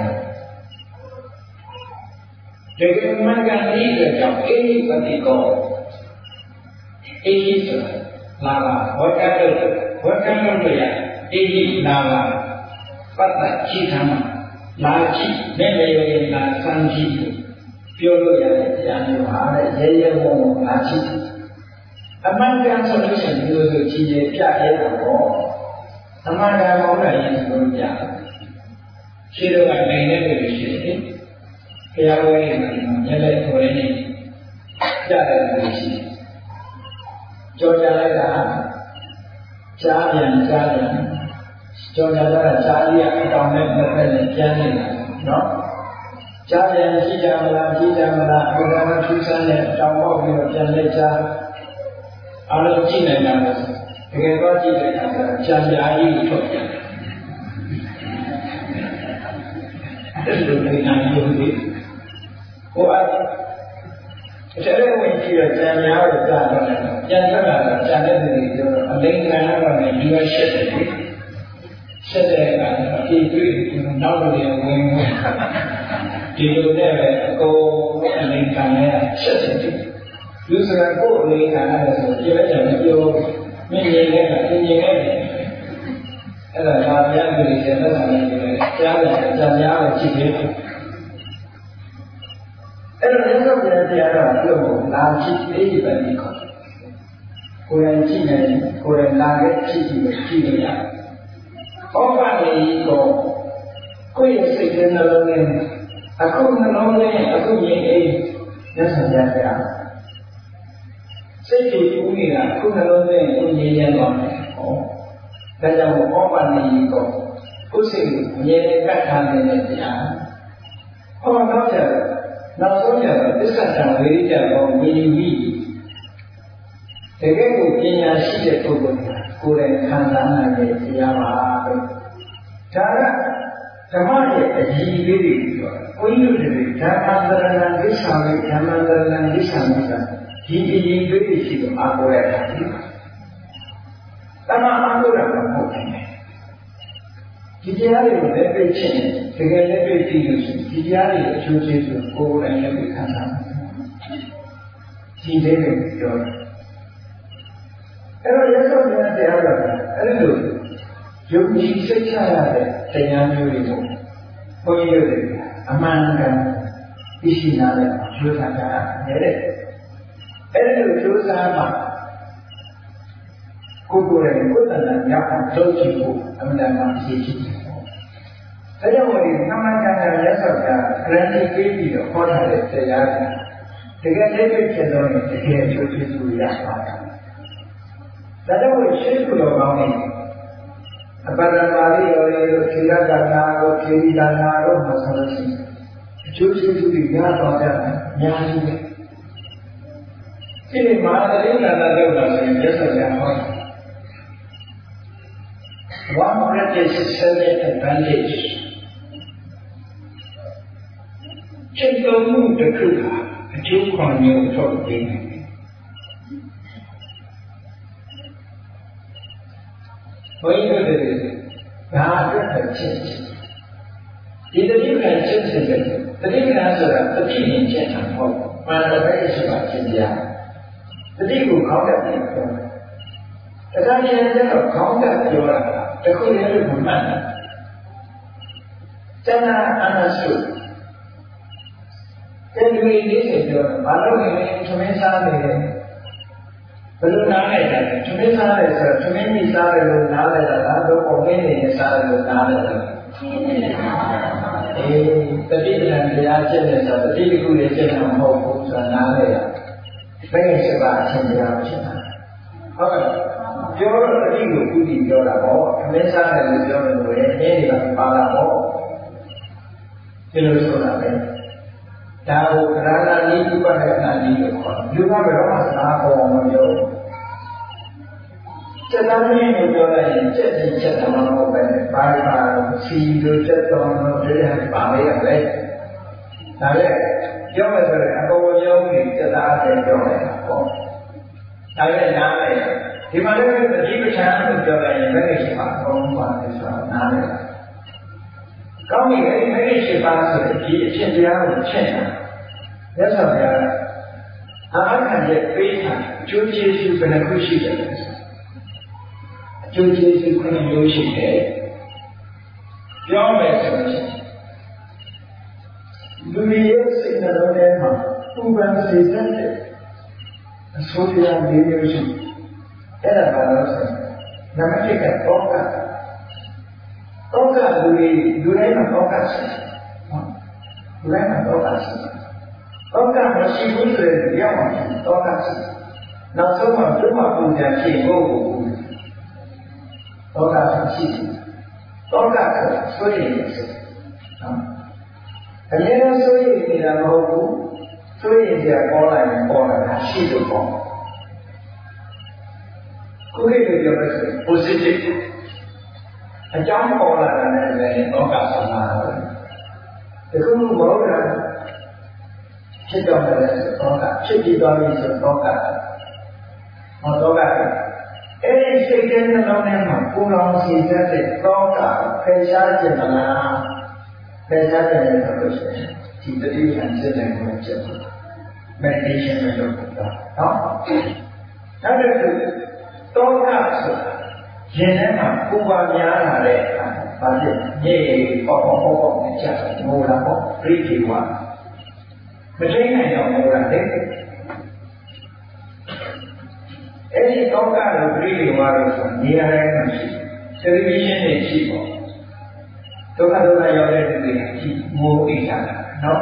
S1: တကယ်မှန်ကန်တဲ့ကြောင့်အေးပတိကောအေးဆိုတာလာလာဝတ်ကတ်လို့ရအေးလာလာပတ်သက်ချိသမ်းလာချိမဲ့မယုံရင်လာစမ်းချိပြောလို့ရတဲ့တရားမျိုးဟာရဲရဲဝံ့ဝံ့လာချိအမှန်ကန်ဆိုလို့ရှိရင်ဒီလိုဆိုကြည်ရပြရဲတာပေါ့အမှန်ကန်ကောင်းတယ်ရင်ဆိုလို့ပြရှိတော့နိုင်တဲ့လူရှိတယ်ဘုရားဝဲနေမှာညလက်ခေါ်ရင်းကြားတယ်လို့ရှိတယ်ကြော်ကြလိုက်တာကြားပြန်ကြော်ကြတာကြားရအတောင်နဲ့နှစ်ဖက်နဲ့ပြန်နေတာနော်ကြားပြန်ရှိကြမလားဘုရားကထူးဆန်းတဲ့တောင်ပေါက်ပြီးတော့ပြန်လက်ကြားအားလုံးကြည့်နိုင်တာတကယ်တော့ကြည့်တဲ့အခါကျကြံပြားကြီးကိုထုတ်ပြန်အဲ့လိုနေနိုင်လို့ဒီဟိုအဲ့တဲ့ဝင်ကြည့်ရကြံများကိုကြားတော့ပြန်ထွက်လာတာကြံတဲ့လူတွေပြောတော့အလိမ်ခံရတော့လည်းဒီလိုရှက်တယ်ရှက်တဲ့အခါအပြေးတွေ့နောက်လူတွေဝင်ဒီလိုနဲ့ပဲအကုန်အလိမ်ခံရရှက်တယ်လူစကားကိုအလိမ်ခံရတယ်ဆိုပြောကြတယ်ပြောမင်းရင်လည်းအင်းရင်လည်းအဲ့ဒါဒါပြလူတွေကျသက်ဆိုင်နေတယ်ကြားတယ်ကြံများကိုကြည့်တယ်အဲ့တော့မြတ်စွာဘုရားတရားတော်ပြောဖို့လာကြည့်အေးပဲဒီခေါ်ကိုယ်တိုင်ကြည့်နေကိုယ်တိုင်လာခဲ့ကြည့်ပြီးကြည့်နေရဩဘာလေကိုကိုယ့်ရဲ့စိတ်ထဲနှလုံးထဲအခုနှလုံးထဲအခုမြင်အေးမြတ်စွာဘုရားတရားစိတ်ကြည့်ဦးနေတာအခုနှလုံးထဲကိုမြင်ရတော့တယ်ဟောဒါကြောင့်ဩဘာလေကိုကိုယ်စိတ်ကိုမြင်ကတ်ထားနေတဲ့တရားဟောတော့ကြနောက်ဆုံးကျတော့သစ္စာတံဝိရိယကောမြင်ပြီးတကယ်ကိုပညာရှိတဲ့ပုဂ္ဂိုလ်ကိုယ်တိုင်ခံစားနိုင်တဲ့တရားပါပဲဒါကဓမ္မရဲ့အကြီးလေးတွေပြောဘုန်းကြီးတို့တွေဓမ္မန္တရဏံဒိဋ္ဌာမိဓမ္မန္တရဏံဒိဋ္ဌာမိကဒီအကြီးလေးတွေရှိတော့အားကိုးရတာတမန်အားကိုးရမှာမဟုတ်ဘူးဒီတရားတွေကိုလည်းပြည့်ချင်းတကယ်လည်းပြည့်ကြည့်လို့ရှိရင်ဒီတရားတွေအကျိုးကျေးဇူးကိုယ်တိုင်လည်းခံစားမှာဒီလေးတွေပြောတယ်အဲ့တော့ရသော်ပြန်တရားတော်အဲ့လိုယုံကြည်စိတ်ချရတဲ့တရားမျိုးတွေကိုဘုန်းကြီးတို့အမှန်ကန်သိရှိနာတဲ့ရွေးထားတာနဲ့အဲ့အဲ့လိုကြိုးစားမှကိုယ်ကိုယ်ရဲ့ကိုယ်တဏ္ဍာရောက်အောင်လုပ်ကြည့်ဖို့အမှန်တမ်းအရေးကြီးတယ်။ဒါကြောင့်မို့ဒီနှမကံကရသော်ကဂရန်တီပေးပြီးတော့ဟောထားတဲ့တရားကတကယ်လည်းဖြစ်ဆုံးရင်တကယ်အကျိုးကျေးဇူးရပါတယ်။ဒါကြောင့်မို့ရှင်းလို့ကောင်းနေအပ္ပဒပါဠိရောလို့ခြေရတနာကိုခြေဒီတနာကိုမဆိုလို့ရှိရင်အကျိုးကျေးဇူးတွေရတော့ကြတယ်အများကြီးပဲ။ဒီမှာတတိယနာလောက်လာဆိုရင်ရသော်ကဟောone practice is self advantage จิตตမှုတစ်ခုကအကျိုးခံမျိုးထုတ်ပေးနိုင်တယ်ဘုန်းကြီးတို့ဒါအတွက်ပဲချက်ဒီတတိယကချက်စစ်တယ်တတိယကဆိုတာတတိယချက်တာမဟုတ်ဘူး။မာနပဲရှိပါချင်းပြတတိကိုခေါင်းတက်ပြီးပြောတယ်။တခါကျရင်တော့ခေါင်းတက်ပြောတာတခုလည်းလို့မှတ်တယ်။ကျန်တာအနစုတဲ့ဒီလေးတွေပြောတယ်ဘာလို့လဲသမင်းစားနေတယ်ဘယ်လိုနားလဲတယ်သမင်းစားတယ်ဆိုတော့သမင်းကြီးစားတယ်လို့နားလဲတာလားတော့ပုံနေနေစားတယ်လို့နားလဲတာတတိပ္ပံတရားကျင့်တယ်ဆိုတော့တတိတစ်ခုလေးကျင့်တာမဟုတ်ဘူးဆိုတာနားလဲရဘယ်ရှိပါအချင်းတရားဖြစ်တာဟုတ်ကဲ့ပြောတော့တတိကိုကုသီပြောတာပေါ့သမင်းစားတယ်လို့ပြောတယ်လို့လည်းအင်းတွေကပါလာပေါ့ဒီလိုဆိုတာပဲဒါကိုကရဏနည်းဥပဒနာနည်းလို့ခေါ်တယ်။ဒီကဘယ်တော့မှသာပေါ်မပြောဘူး။စိတ်သားရင်းကိုပြောလိုက်ရင်စက်စီချက်တော်မဟုတ်ပဲ။ဘာလို့စီလိုချက်တော်လို့ဒီဟာပါလေရတယ်။ဒါလည်းပြောမယ်ဆိုရင်အပေါ်ရုံးကြီးစိတ်သားတယ်ပြောလိုက်တာပေါ့။ဒါလည်းနားလေဒီမှာလည်းပฏิပဋ္ဌာန်လို့ပြောလိုက်ရင်ဘယ်လိုရှိမှာဘုံပါလဲဆိုတာနားလေ။ကောင်းပြီအဲ့ဒီမရှိပါဆိုရင်ဒီအဖြစ်တရားကိုချက်တာမြတ်စွာဘုရားအာခံရဲ့ပေးတာအကျိုးကျေးဇူးဘယ်နှခုရှိတယ်လဲဆိုအကျိုးကျေးဇူးခုနှစ်မျိုးရှိတယ်ပြောမယ်ဆိုရင်လူရဲ့စိတ်နှလုံးထဲမှာပူပန်စေတတ်တဲ့အဆိုးတရား၄မျိုးရှိအဲ့ဒါဘာလို့ဆိုနံပါတ်1ကတော့တောကလူတိုင်းမှာတောကရှိတယ်။လူတိုင်းမှာတောကရှိတယ်။တောကမရှိဘူးဆိုရင်ရောက်မှာတောကရှိတယ်။နောက်ဆုံးမှာဘုရားပူဇာဖြစ်ဖို့တောကရှိတယ်။တောကဆိုရင်အမြဲတမ်းဆိုရင်နေတာမဟုတ်ဘူး။ဆိုရင်ကြာပေါ်လာရင်ပေါ်လာတာရှိလို့ပေါ့။ခုခေတ်လိုပြောလို့ဆိုရင် positiveအကြောင်းပေါ်လာတဲ့လည်းလောကဆန္ဒပဲဒီကုမှုဘောကဖြစ်တော့တယ်လောကဖြစ်ပြီးသွားပြီဆိုလောကဟောလောကအဲ့ဒီစိတ်ထဲနှလုံးထဲမှာပူလောင်စေတတ်တဲ့လောကဖယ်ရှားခြင်းမလားဖယ်ရှားတယ်ဆိုလို့ရှိရင်ဒီတတိယစိတ်နဲ့ကိုဖြစ်တယ် meditation နဲ့လုပ်တာနော်နောက်တစ်ခုလောကဆိုတာရင်ထဲမှာပူပါများလာတဲ့အခါဘာဖြစ်ညေပေါ့နဲ့ချက်ငိုလာပေါ့ပြိတိဝါမထိန်နိုင်တော့ငိုလာတယ်အဲ့ဒီတောကလိုပြိတိဝါလို့ဆိုနေရာတိုင်းမှာရှိတယ်television တွေရှိပေါ့ဒုက္ခရောက်တဲ့လူတွေရှိမိုးအိတ်တာနော်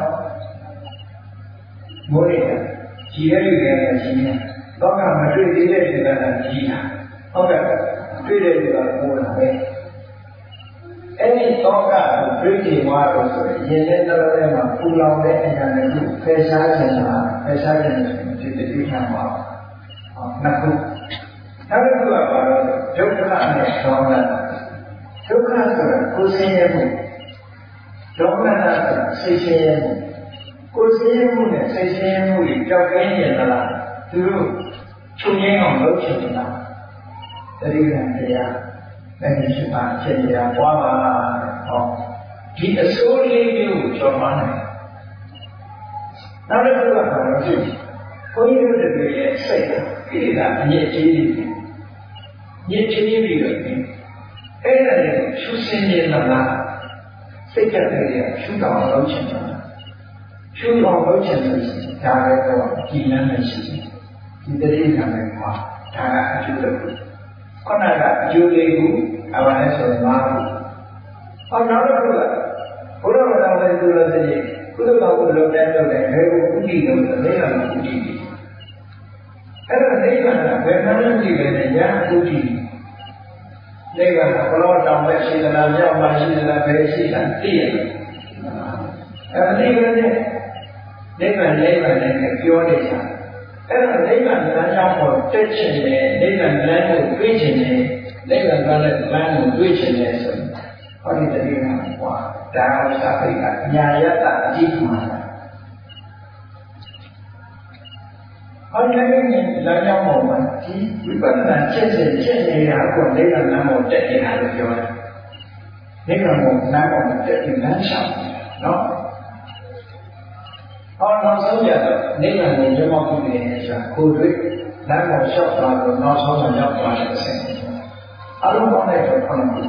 S1: မိုးအိတ်တာကြီးတဲ့လူတွေကရှိနေတောကမတွေ့သေးတဲ့လူတွေကကြီးတာဟုတ်ကဲ့တွေ့တဲ့လူကပိုးလာပဲအဲ့ဒီတောကကိုပြိတိဝါလို့ဆိုရင်ရင်ထဲတော်ထဲမှာပူလောင်တဲ့အရာတွေကိုဖယ်ရှားခြင်းလားဖယ်ရှားခြင်းဒီတတိယမှာနှစ်ခုနောက်တစ်ခုကဘာလို့ဒုက္ခနဲ့ဒေါမနဒုက္ခဆိုတာကိုယ်ဆင်းရဲမှုဒေါမနဆိုတာစိတ်ဆင်းရဲမှုကိုယ်ဆင်းရဲမှုနဲ့စိတ်ဆင်းရဲမှုတွေကြောက်ကင်းနေသလားသူတို့ချုပ်ငြိမ်းအောင်လုပ်ချင်သလားတတိယတရားလည်းရှိပါချက်တရားပွားပါဟောဒီအစိုးလေးမျိုးကိုကျော်မှန်းတယ်နောက်တစ်ခုကဘာလို့ရှိဘုန်းကြီးတို့တွေရဲ့စိတ်ကိလေသာအမြင့်ကြီးတွေညစ်ကြေးပြီးတော့အဲ့ဒါကိုရှုစင်းနေလားစိတ်ကြက်တွေရှုတော်လုပ်ချင်တာရှုတော်လုပ်ချင်လို့ဒါလည်းတော့ကြည်လန်းနေရှိတယ်ဒီတတိယံနဲ့မှာဒါကအကျိုးတစ်ခုခုနကအကျိုးလေးခုအမှန်နဲ့ဆိုရင်၅ခုနောက်တစ်ခုကဘုရားဘာသာဝင်သူလို့ဆိုရင်ကုသတော်ကိုလုံတဲ့လုပ်တဲ့ဘယ်ကိုဥတည်လို့ဆိုတဲ့နေရာမှာဥတည်တယ်အဲ့ဒါနိဗ္ဗာန်ကဘယ်မှမကြည့်ပဲနဲ့ညာဥတည်နိဗ္ဗာန်ကဘလောတောင်ပဲရှိသလားမြောက်မှရှိသလားဘယ်ရှိတာသိရတယ်အဲ့ဒီလိုနဲ့နိဗ္ဗာန်နဲ့ပြောနေတာအဲ့ဒါနိဗ္ဗာန်လမ်းကြောင်းကိုတက်ချင်တယ်နိဗ္ဗာန်လမ်းကိုတွေးချင်တယ်နိဗ္ဗာန်လမ်းကိုတွေးချင်တယ်ဆိုရင်ဟောဒီတတိယမှာကွာဒါကစာပိတ်ကညာယတအကြည့်မှာဟောဒီလမ်းကြောင်းပေါ်မှာဒီဝိပဿနာချက်နေတာကိုနိဗ္ဗာန်လမ်းကိုတက်နေတာလို့ပြောတယ်နိဗ္ဗာန်ကိုလမ်းကိုတက်ပြီးလမ်းလျှောက်နော်နောက်ဆုံးရတော့နိဗ္ဗာန်ကိုရောက်မှဖြစ်နေဆိုတာကိုယ်တွေ့လမ်းကိုလျှောက်သွားလို့နောက်ဆုံးမှရောက်သွားတဲ့အဆင့်အလုံးပေါင်းလိုက်တော့ခုနက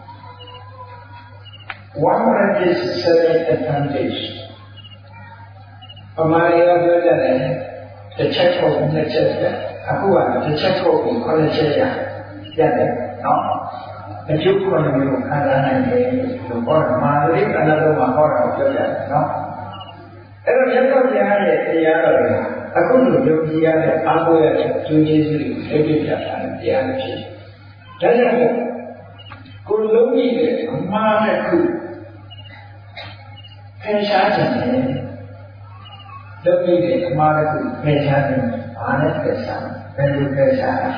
S1: 107 advantage ပမာရီကပြောကြတယ်တစ်ချက်ထုတ်နှစ်ချက်ပဲအခုကတစ်ချက်ထုတ်ကိုခုနှစ်ချက်ရတယ်နော်အကျိုးခုနှစ်မျိုးခံစားနိုင်တယ်လို့ဟောတာမာရီအနာတော်မှာဟောတာကိုပြောကြတယ်နော်အဲ့တော့မြတ်စွာဘုရားရဲ့တရားတော်ကအခုလိုယုံကြည်ရတဲ့အားကိုးရတဲ့ကျိုးကျေးဇူးတွေကိုသိပြတာတဲ့တရားတွေဖြစ်တယ်။ဒါကြောင့်ကိုယ်လုံးကြီးတဲ့အမှားတစ်ခုဖယ်ရှားခြင်းနဲ့လုံးကြီးတဲ့အမှားတစ်ခုဖယ်ရှားခြင်းဘာနဲ့ဖယ်ရှားဘယ်လိုဖယ်ရှားလဲ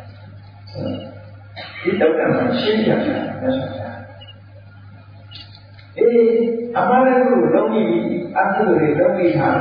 S1: ဒီတော့ကမှရှင်းပြတာမြတ်စွာဘုရားအမှားတစ်ခုလုံးကြီးအကုသိုလ်တွေလုပ်ပြီးထား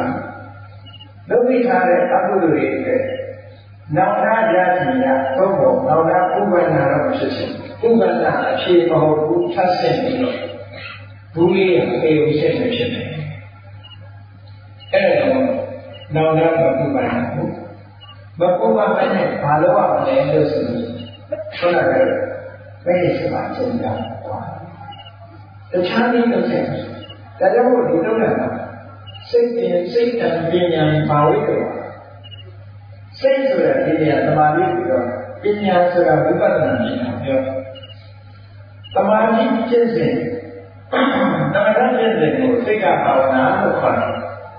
S1: တဲ့အကုသိုလ်တွေအတွက်နောက်သားရရှိရသုံးဖို့နောက်သားဥပ္ပန္နာတော့ဖြစ်စေဥပ္ပန္နာအဖြစ်မဟုတ်ဘူးထပ်ဆက်ပြီးတော့ဘူးလေးရဲ့အေယုဆက်နေဖြစ်တယ်အဲ့ဒါတော့နောက်သားမဥပ္ပန္နာဘူးမဥပ္ပန္နာနဲ့ဘာလို့ရမလဲလို့ဆိုလို့ဆိုတော့ဘယ်လိုမှအကျဉ်းပြသွားတခြားနည်းလုပ်တဲ့ဒါကြောင့်မို့ဒီတော့ကစိတ်တန်ပညာဘာဝိတ္တစိတ်ဆိုတာပညာသမာဓိပြီးတော့ပညာဆိုတာဝိပဿနာပညာပြောသမာဓိကျင့်စဉ်သမထကျင့်စဉ်ကိုစိတ်ကဘာဝနာလို့ခေါ်တယ်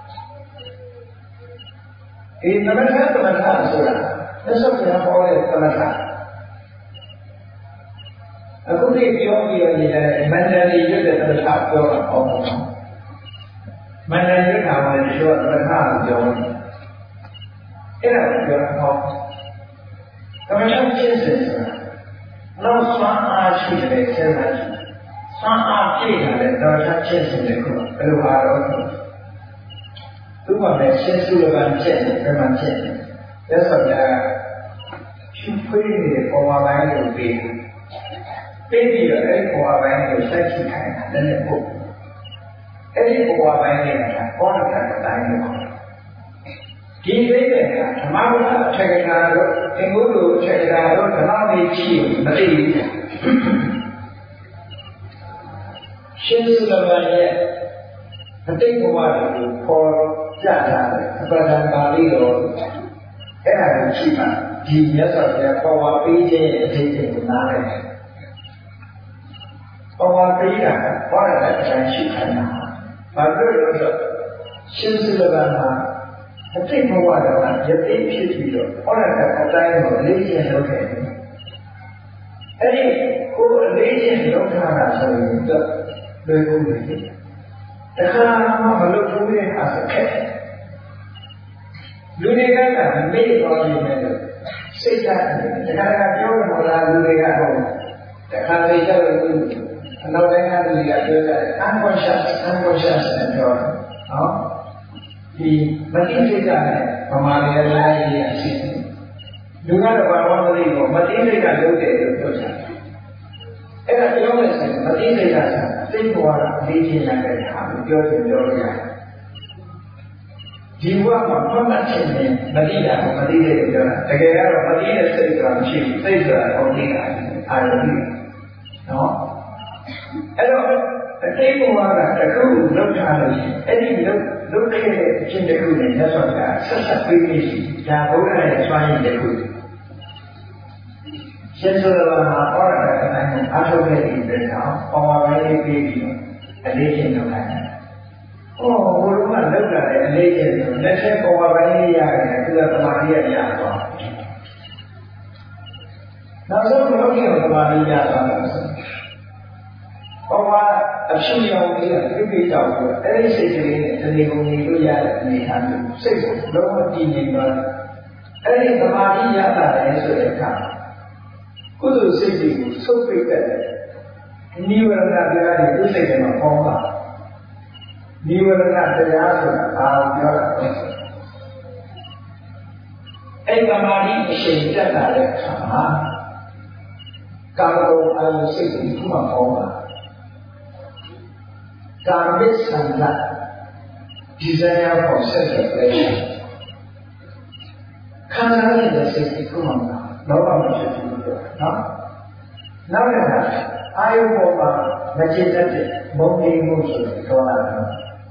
S1: သမထဆိုတာသက်ဆုံးပြန်ဟောတဲ့သမထအခုဒီပြောပြီးတော့နေတဲ့မန္တလေးရွတ်တဲ့သမထပြောတာပေါ့မန္တလေးခါမှာပြောသမထကိုပြောတယ်အဲ့ဒါကိုပြောတော့သမထကျင့်စဉ်ဆိုတာနောက်ဆွမ်းအားရှိတဲ့စဉ်းစားကြည့်ဆွမ်းအားပြည့်လာတဲ့သမထကျင့်စဉ်တွေကိုဘယ်လိုအားတော့သူကလည်းရှင်းစုလပန်ကျင့်တယ်ဘယ်မှာကျင့်တယ်သက်ဆိုပြရှုခွေးနေတဲ့ပေါ်ပါပိုင်းကိုပြီးပြီးတော့အဲ့ဒီပေါ်ပါပိုင်းကိုစိုက်ကြည့်ခိုင်းတာလည်းပို့အဲ့ဒီပေါ်ပါပိုင်းကကောဏကတိုင်းကိုဒီသိတဲ့ကဓမ္မဝိသထေရနာတို့အင်္ဂုတ္တထေရနာတို့ဓမ္မမေချီမသိဘူးရှင်းစုလပန်ရဲ့အတိတ်ဘဝကိုပေါ်ပြတာအပဒံပါဠိတော်အဲ့ဒါကိုရှိမှဒီမြတ်စွာဘုရားပေါ်ဝါပေးခြင်းရဲ့အထိတ်ကိုနားလည်တယ်ပေါ်ဝါပေးတာကဟောရတဲ့အတိုင်းရှိခိုင်းတာဘာလို့လဲဆိုတော့ရှင်းစုလပန်မှာအတိတ်ဘဝတော့ယသိဖြစ်ပြီးတော့ဟောရတဲ့အတိုင်းကိုလေ့ကျင့်လုပ်ခဲ့တယ်အဲ့ဒီကိုလေ့ကျင့်လုပ်ထားတာဆိုရင်တော့လွယ်ကူတယ်တခါမှမလုပ်ဘူးတဲ့အခါဆိုခက်တယ်လူတွေကမေ့သွားနေတယ်စိတ်ကတခါပြောမှလာလူတွေကတော့တခါလေကြောက်လို့အနောက်တိုင်းကလူတွေကပြောကြတယ် unconscious နဲ့ပြောတယ်နော်ဒီမသိစိတ်ကလည်းဗမာတွေလည်းရေးအရှိတယ်လူကတော့ဘာမှမသိဘူးမသိစိတ်ကလုပ်တယ်လို့ပြောကြတယ်အဲ့ဒါပြောမယ်ဆိုရင်မသိစိတ်ကစိတ်ပေါ်တာအလေးချင်းရတဲ့ဟာကိုပြောချင်ပြောလို့ရတယ်ဒီဘဝမှာမှတ်မှတ်ခြင်းနဲ့မသိတာကိုမသိတဲ့ပြောတာတကယ်ကတော့မသိတဲ့စိတ်ကမရှိဘူးစိတ်ဆိုတာဟောသိတာအာရုံကြီးနော်အဲ့တော့တ cái mùa là cái khu lúc nào rồi cái gì lúc khi trên cái khu này nó còn cả sắc sắc quý gì cha bố này xoay nhìn cái khu trên số là có là cái này áp dụng cái gì để nó có cái gì ở đây trên nó này bố lúc mà lúc là ở đây trên nó sẽ có cái gì ra cái thứ là tâm lý ra rồi nó rất là nhiều tâm lý ra rồi qua tập trung vào cái việc đầu của cái sự kiện thì mình cũng nghĩ đối ra là mình làm được xây dựng đối với kinh nghiệm mà cái này tham gia giá là cái sự kiện khác cứ từ xây dựng xuất phát từ nhiều lần là cái này xây dựng mà không là nhiều lần là cái giá là bao nhiêu là cái tham gia xây dựng là cái khác càng lâu anh xây dựng cũng mà không là Karmic Sangha, desire for self-reflection. Khana is the safety kumanga, no one should do it, no? Now that I over meditated, moving motion, Kola.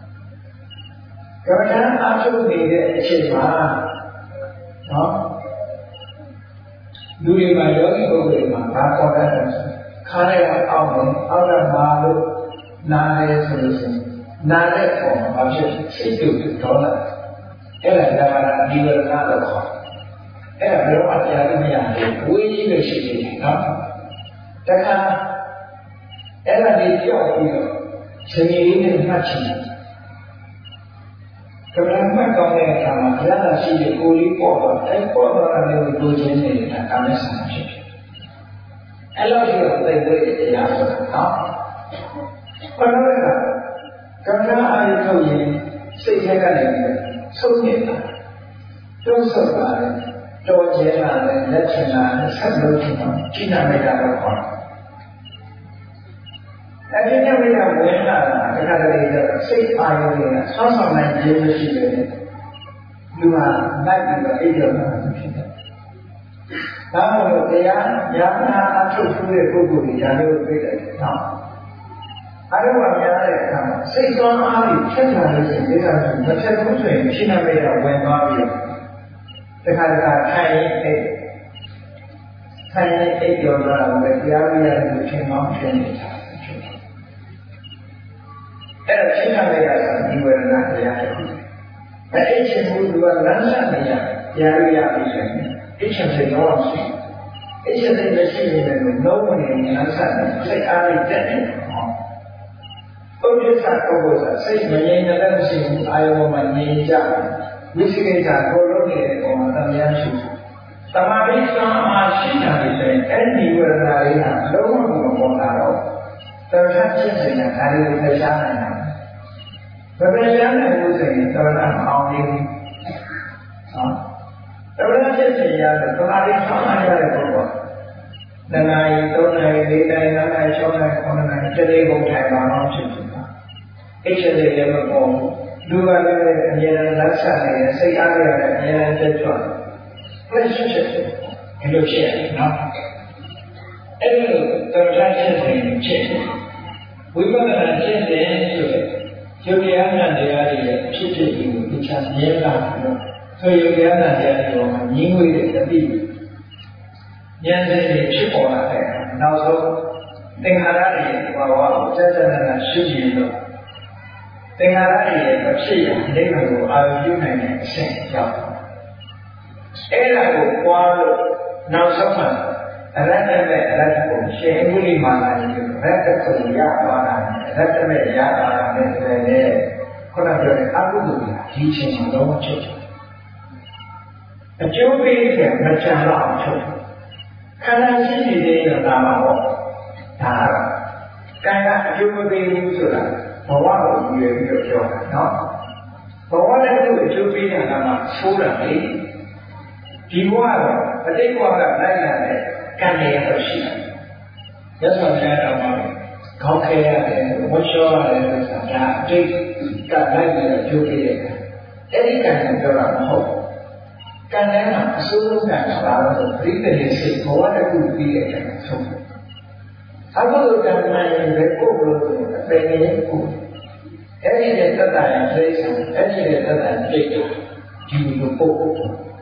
S1: Kavana absolutely a chima, no? During my yogi program, I thought that Khana out of Malu. Nare solution, Nare form of situation, $6 Ella Davana, Diva Nada. Ella Roma Yamia, we even should not. Taka Ella did your singing in Hachi. Kalamma Kone Kama, Yala see the Uli Pova, and Pova and the Gujin in Kamasan. Ella, you they waited after còn nói là các nhà ai câu gì xây ra cái này sâu nhiệt là trong sở lại cho chế là nhất là sắp lâu thì nó chỉ là mấy đại đạo khoa cái thứ nhất bây giờ muốn là cái này là xây ai rồi là sau sau này nhiều cái gì đấy nhưng mà ngay từ cái ý tưởng là không chỉ thế đó là cái giá áp dụng phương tiện của người nhà đưa cái đấy đó I don't want to get it. Say, don't argue. Check on this and this and but check on this. She never made a when argue. The kind of tiny eight year old with the area that came on training. And she never made us and you were not the area. But each of you were not the area vision. Each of the norms. Each of the machine nobody in the answer. Say, I reject it. Objects are say, many other things I will manage. Which is a colony on the Yanshu. Tamarisa Machina is anywhere I have no one on there are such things that I will say. But the Yana was saying, there are only. There are such things that Tamarisa I have lần này, tối này, đi đây, năm nay, sau này, con này, cho đi cùng thầy bà nó chịu chịu đó. Ít cho đi để mà còn đưa ra cái nhà lãnh sản này, xây áp ra nhà chân chuẩn. Relationship, cái điều chuyện nó. Em tôi ra chân thành chuyện. Quý bà là chân đến rồi. Chứ cái áp là để ra thì chịu chịu chịu cái chân nhé là. Thôi cái áp là để ra thì mà những người để ta đi. nhân生に出法なって、なおそ、手がらりはわ、真正な主義の、手がらりの地位をレベルをある夢にせんよ。えらくわる、なおそま、あらためあらたく、シェングリマナに言う、あらたくやわなに、あらためやわなに、それで、このようにあるのが、いちにのちょっと。အကျိုးပေးတဲ့မချမ်းတော့ချုပ်ခန္ဓာရှိနေတဲ့နာမဟောဒါကံကအကျိုးမပေးဘူးဆိုတာဘဝကိုရွယ်ပြီးတော့ပြောတာနော်ဘဝနဲ့သူ့အကျိုးပေးတဲ့နာမဆိုးတာလေဒီဘဝကအတိတ်ဘဝကလိုက်လာတဲ့ကံတွေတော့ရှိတယ်ရသော်များတော်မှာခေါင်းခဲရတယ်ဝှချောရတယ်ဆိုတာဒါအတိတ်ကလိုက်ပြီးတော့အကျိုးပေးတဲ့ကံအဲ့ဒီကံကိုပြောတာမဟုတ်ကံထဲမှာအစိုးရကဘာလို့ဆိုပြိတ္တိစိတ်ဘဝတစ်ခုပြီးတဲ့အဆုံးအခုလိုကံမှန်ရင်ပဲကိုယ်ကိုယ်ကိုအ pengen pun. Ini dia kata yang saya, ini dia kata yang kita dihidup.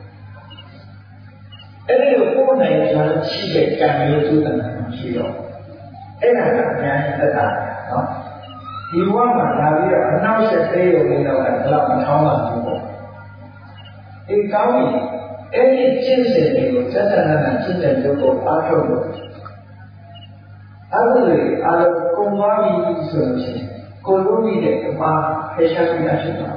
S1: Ini pun yang saya ciptakan itu dengan jiwa. Ini adalah yang kata, di mana lagi anak saya ini orang dalam tahun itu. Ini kami, ini jenis itu, jangan jenis itu apa? Aku ni, kalau kumari solusi, koloni dek mah kesal kita semua.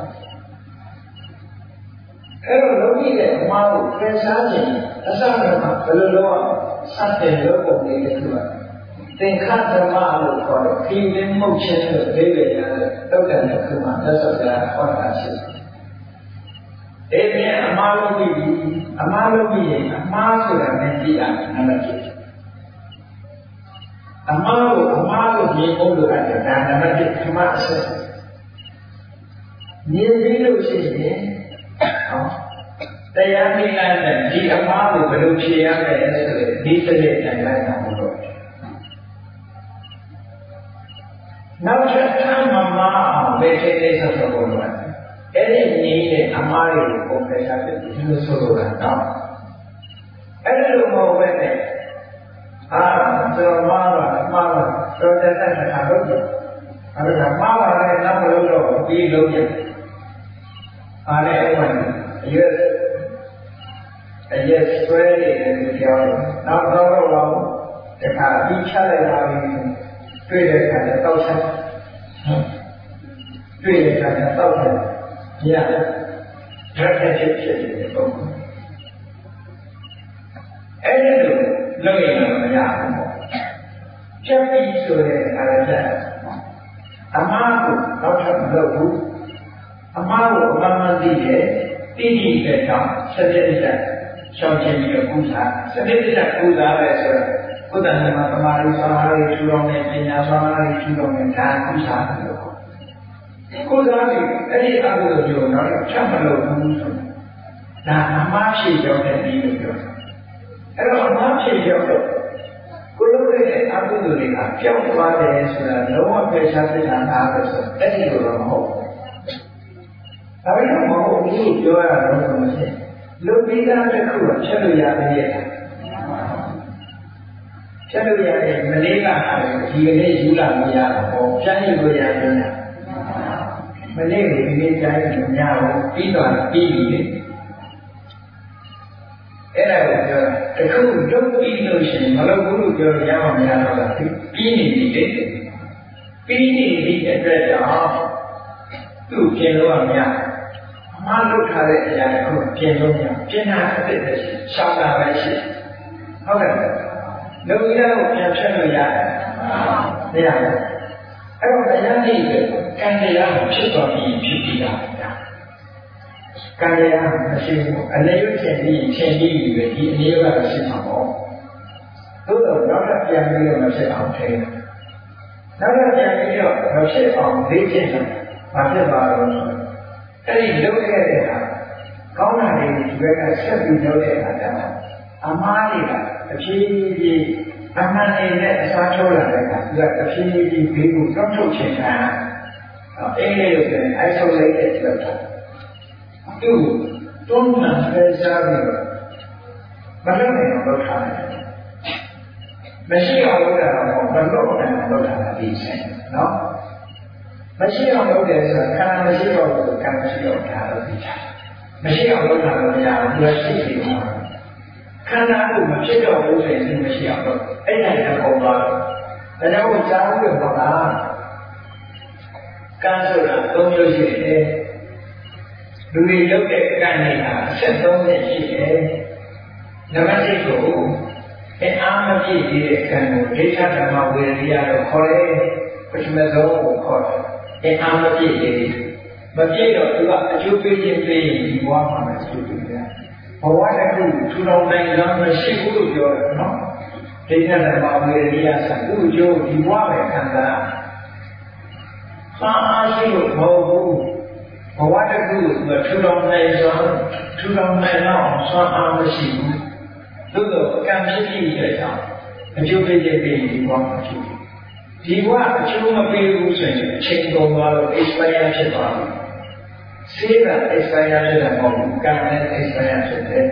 S1: Kalau koloni dek mah kesal je, asal nama kalau sampai loko ni itu, tengah terma lu kalau film macam tu beli ada, tahu kan cuma dasar orang asing. Ini amalu ni sudah menjilat anak kita. Amalu ni boleh ada dan nanti cuma ni video sini, tapi ni kan di amalu baru siapa yang di sini yang lain boleh. Nampak mama betul betul boleh. Ini ni amalu bukan satu itu suruhan tau. Ada rumah betul. Kalau malah, kalau datang ke kantor, ada malah ada nama lalu di lalu, ada orang, yes, square ni dia, nama lalu, dekat bicara lalu, tu dekat tahu saya, tu dekat tahu saya, ya, dekat cip itu. Ini tu. Lain macam apa? Siapa itu yang ada? Amalu, kau tak tahu. Amalu orang dia, tinggi kita, sedikit sampai dia kuasa, sedikit kuasa besar. Kuasa nama kemarin sehari curang ni, sehari curang ni, dah kuasa tu. Kuasa ni, ini aku tu nak cakap lalu. Dah masih jauh dari itu. Kalau masih jauh, kalau ni aku tu ni, jauh pada sudah, lawan bersatu dengan apa sahaja, ini orang mahu. Tapi orang mahu ni jauh orang macam, lebih dah terkuat, cakap yang dia. Cakap yang mereka jika ni jualan dia, jadi dia punya. Mereka ini jadi punya, tidak pilih. Era itu, kalau jauh ini, kalau guru jauh yang mana ada, pilih ada, tu jenuhnya, malu kali yang jenuhnya, jenuh ada sama macam, apa? Lalu yang jenuh ya, kalau yang ni, kan dia cepat dicuci dah. Kaya masih ada yang cendi ini juga masih sama. Tu nak yang dia masih ada. Nak yang dia masih ada je, masih baru. Jadi lokai dia, kau nak dia juga kan sebab lokai ada. Amali lah, tapi amali ni satu lah kan, tapi biru kamu cakap, ini lokai isolated lokai. Tu, tuan bersama, macam mana orang berkata? Mesti orang orang berkata di sini, no? Mesti orang berkata, kerana mesti orang berkata di sini. Mesti orang berkata yang bersih di mana? Kerana aku mesti orang berkata mesti orang. Ini yang kau buat. Dan aku jauh berkata, kan sudah tujuh sini. Dulu jauh dekat ni lah, sebelum ni nama itu, amat didekan, desa nama William Kore, macam tu Kore, amat jadi, macam tu juga cuci di bawah mana cuci dia. Bawah tu turun naik dalam masih bulu jauh, no? Desa nama William satu jauh di bawah kanda, masih bau. Bawah tu turun naik dalam sama masih bulu. Dulu kan sedih saja, cuci di bawah cuci. ဒီဝအကျိုးမပေးဘူးဆိုရင်အချိန်ကုန်သွားလို့ expire ဖြစ်သွားတယ်ဆေးက expire ဖြစ်တာမဟုတ်ဘူးကံနဲ့ expire ဖြစ်တယ်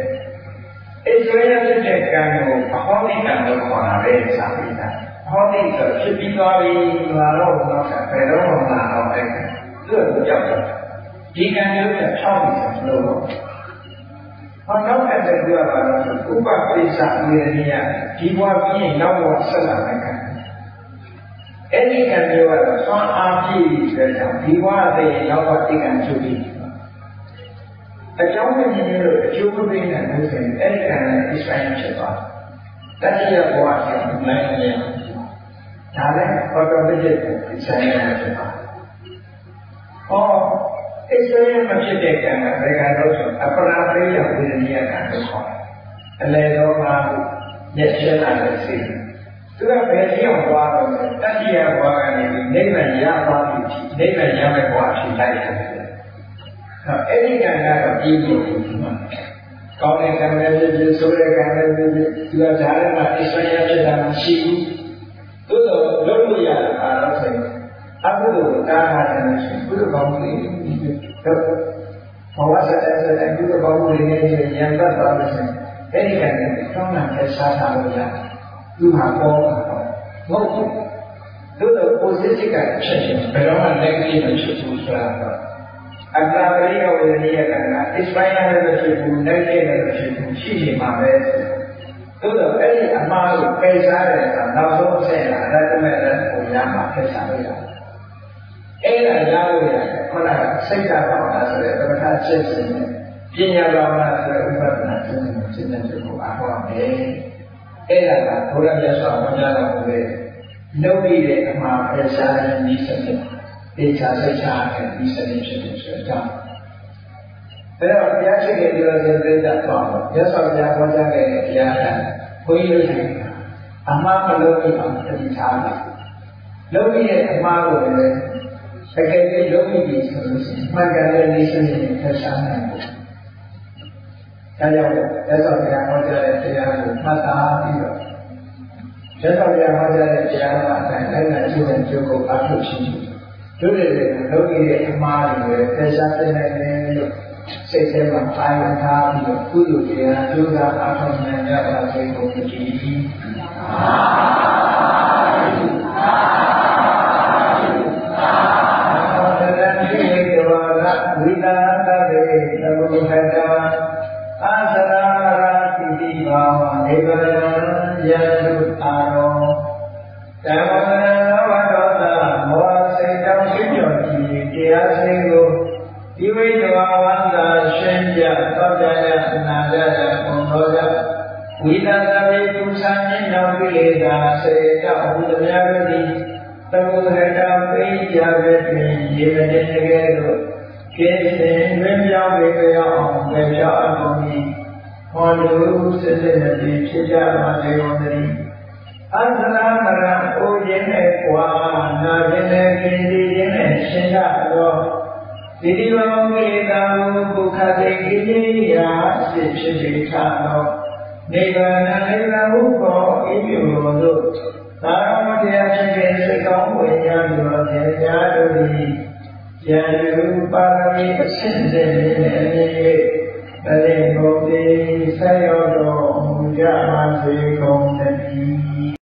S1: expire ဖြစ်တဲ့ကံကိုအဟောတိကံလို့ခေါ်တာပဲစာပေတာအဟောတိဆိုဖြစ်ပြီးသွားပြီလာတော့တော့ဘယ်တော့မှမလာတော့အဲ့ဒါသူ့ကိုကြောက်တယ်ဒီကံမျိုးကထောက်နေတယ်လို့ဟောတော့အဲ့ဒါပြောတာတော့ဥပပိစ္ဆဝေရဏိယဒီဘဝပြီးရင်နောက်ဘဝဆက်လာတဲ့ကံအဲ့ဒီကံမျိုးကတော့သွန်အားပြည့်တဲ့ကြောင့်ဒီဘဝတည်းနောက်ဘဝတိကံချုပ်ပြီးအကြောင်းရင်းလို့အကျိုးပေးတဲ့လို့ဆိုရင်အဲ့ဒီကံနဲ့ expire ဖြစ်သွားတတိယဘဝကျရင်နိုင်နေတယ်ဒါလည်း automatic expire ဖြစ်သွားဟော expire မဖြစ်တဲ့ကံကဘယ်ကတော့ဆိုအပရာပိယဝေဒနိယကံလို့ခေါ်တယ်အလယ်တော့မှာရက်ချက်လာတဲ့စိတ်သူကဘယ်သိအောင်သွားတော့တတိယဘဝကနေနိဗ္ဗာန်ရသွားပြီနိဗ္ဗာန်ရမယ့်ဘဝဖြစ်လိုက်တယ်အဲ့ဒီကံကတော့ပြီးပြီဒီမှာကောင်းတဲ့ကံလည်းဖြစ်ဖြစ်ဆိုးတဲ့ကံလည်းဖြစ်ဖြစ်ဒီကဓာတ်မှာအစ္စရိယဖြစ်တာမရှိဘူးသို့တော့လုံးလို့ရတာတော့ဆိုရင်အကုသိုလ်ကာမတယ်လို့ရှိရင်ကုသိုလ်ကောင်းမှုတွေတော့ဘဝဆက်တဲ့ကုသိုလ်ကောင်းမှုတွေနဲ့ဉာဏ်ပတ်သွားလို့ရှိရင်အဲ့ဒီကံနဲ့တောင်းတာဖယ်ရှားထားလို့ရတယ်သူ့မှာပေါ်တာတော့မဟုတ်ဘူးသို့တော့ positive ကဖြစ်ရင်ဘယ်တော့မှ negative မဖြစ်ဘူးဆိုတာတော့အတ္တပရိယဝေဒနိယကံက expire လည်းမဖြစ်ဘူး negative လည်းမဖြစ်ဘူးရှိနေမှာပဲသို့တော့အဲ့ဒီအမှားကိုပယ်ရှားတဲ့အခါနောက်ဆုံးအဆင့်ကအရတ္တမဲ့တဲ့ပုံရမှာဖယ်ရှားလို့ရတယ်အဲ့ဒါရလို့ရတယ်ခုနကစိတ်ကဘာဝနာဆိုတဲ့သမထချက်စဉ်နဲ့ပညာဘာဝနာဆိုတဲ့ဥပဒနာကျင့်တဲ့စိတ်နဲ့ကိုအားဟောမယ်အဲ့ဒါကဘုရားမြတ်စွာဘုရားတော်ကိုလုပ်ပြီးတဲ့အမှားဖယ်ရှားတဲ့ဤစနစ်ဒေချာစိတ်ချတဲ့ဤစနစ်ဖြစ်တယ်ဆိုတော့အဲ့တော့ဘုရားရှိခိုးပြောတဲ့သိတာတော့မြတ်စွာဘုရားဟောကြားခဲ့တဲ့တရားကဘုန်းကြီးတို့ကအမှားမလုပ်ပြီးအောင်တတိထားတယ်လုပ်ပြီးတဲ့အမှားကိုလည်းတကယ်ကြီးလုပ်ပြီးပြီဆိုလို့ရှိရင်မှန်ကန်တဲ့ဤစနစ်နဲ့ဖယ်ရှားနိုင်တယ်ဒါကြောင့်မြတ်စွာဘုရားဟောကြားတဲ့တရားကိုမှတ်သားပြီးတော့မြတ်စွာဘုရားဟောကြားတဲ့တရားတော်အတိုင်းလိုက်နာကျင့်တဲ့ကျိုးကိုအားထုတ်ခြင်းတို့တွေလုပ်ပြီးတဲ့အမှားတွေလည်းဖယ်ရှားနိုင်တယ်လို့စိတ်ထဲမှာပိုင်းထားပြီးတော့ကုသိုလ်တရားကျိုးစားအားထုတ်နိုင်ကြပါစေကုန်သတည်းဝိတာသဗ္ဗေသဗ္ဗုဟတအာသရာရာတိတိဘာဝနေဗရဏယတုအာရောဓမ္မနာဝတ္တောသမောဟစိတ်တောင်ရှိကျော်ကြည်တရားစိတ်ကိုဒီဝိတဝဝန္တာရှင်းပြသောကြရအနာကြရဘုံတော်ကြဝိတာသဗ္ဗေသူဆံမြင့်တော်ကိလေသာစေတောင်ဘုရားတို့သည်သဗ္ဗုဟတပိယဝေတွင်ရေမတင်တကယ်လို့ကိစ္စတွင်ပြောင်းပေကြောင်းပဲပြောင်းအကုန်၏ဟောလူစစ်စစ်နဲ့ဖြစ်ကြပါစေကုန်သတည်းအသနာမရအိုခြင်းနဲ့ကွာနာခြင်းနဲ့ကိလေခြင်းနဲ့ရှင်းရသောဒီဒီဘောကိလေသာကိုပုခတိကိလေသာစစ်ဖြစ်ပြီးခါသောနိဗ္ဗာန်နိဗ္ဗာန်ဟုခေါ်ဤမျိုးတို့သာရမတရားဖြစ်တဲ့စိတ်ကောင်းဝိညာဉ်တို့ရဲ့ဉာဏ်တို့သည်ယံလူပါရမီအစဉ်စဉ်နဲ့အမြဲတည်းဘုံတိဆက်ရောက်တော်မူကြပါစေကုန်သတည်း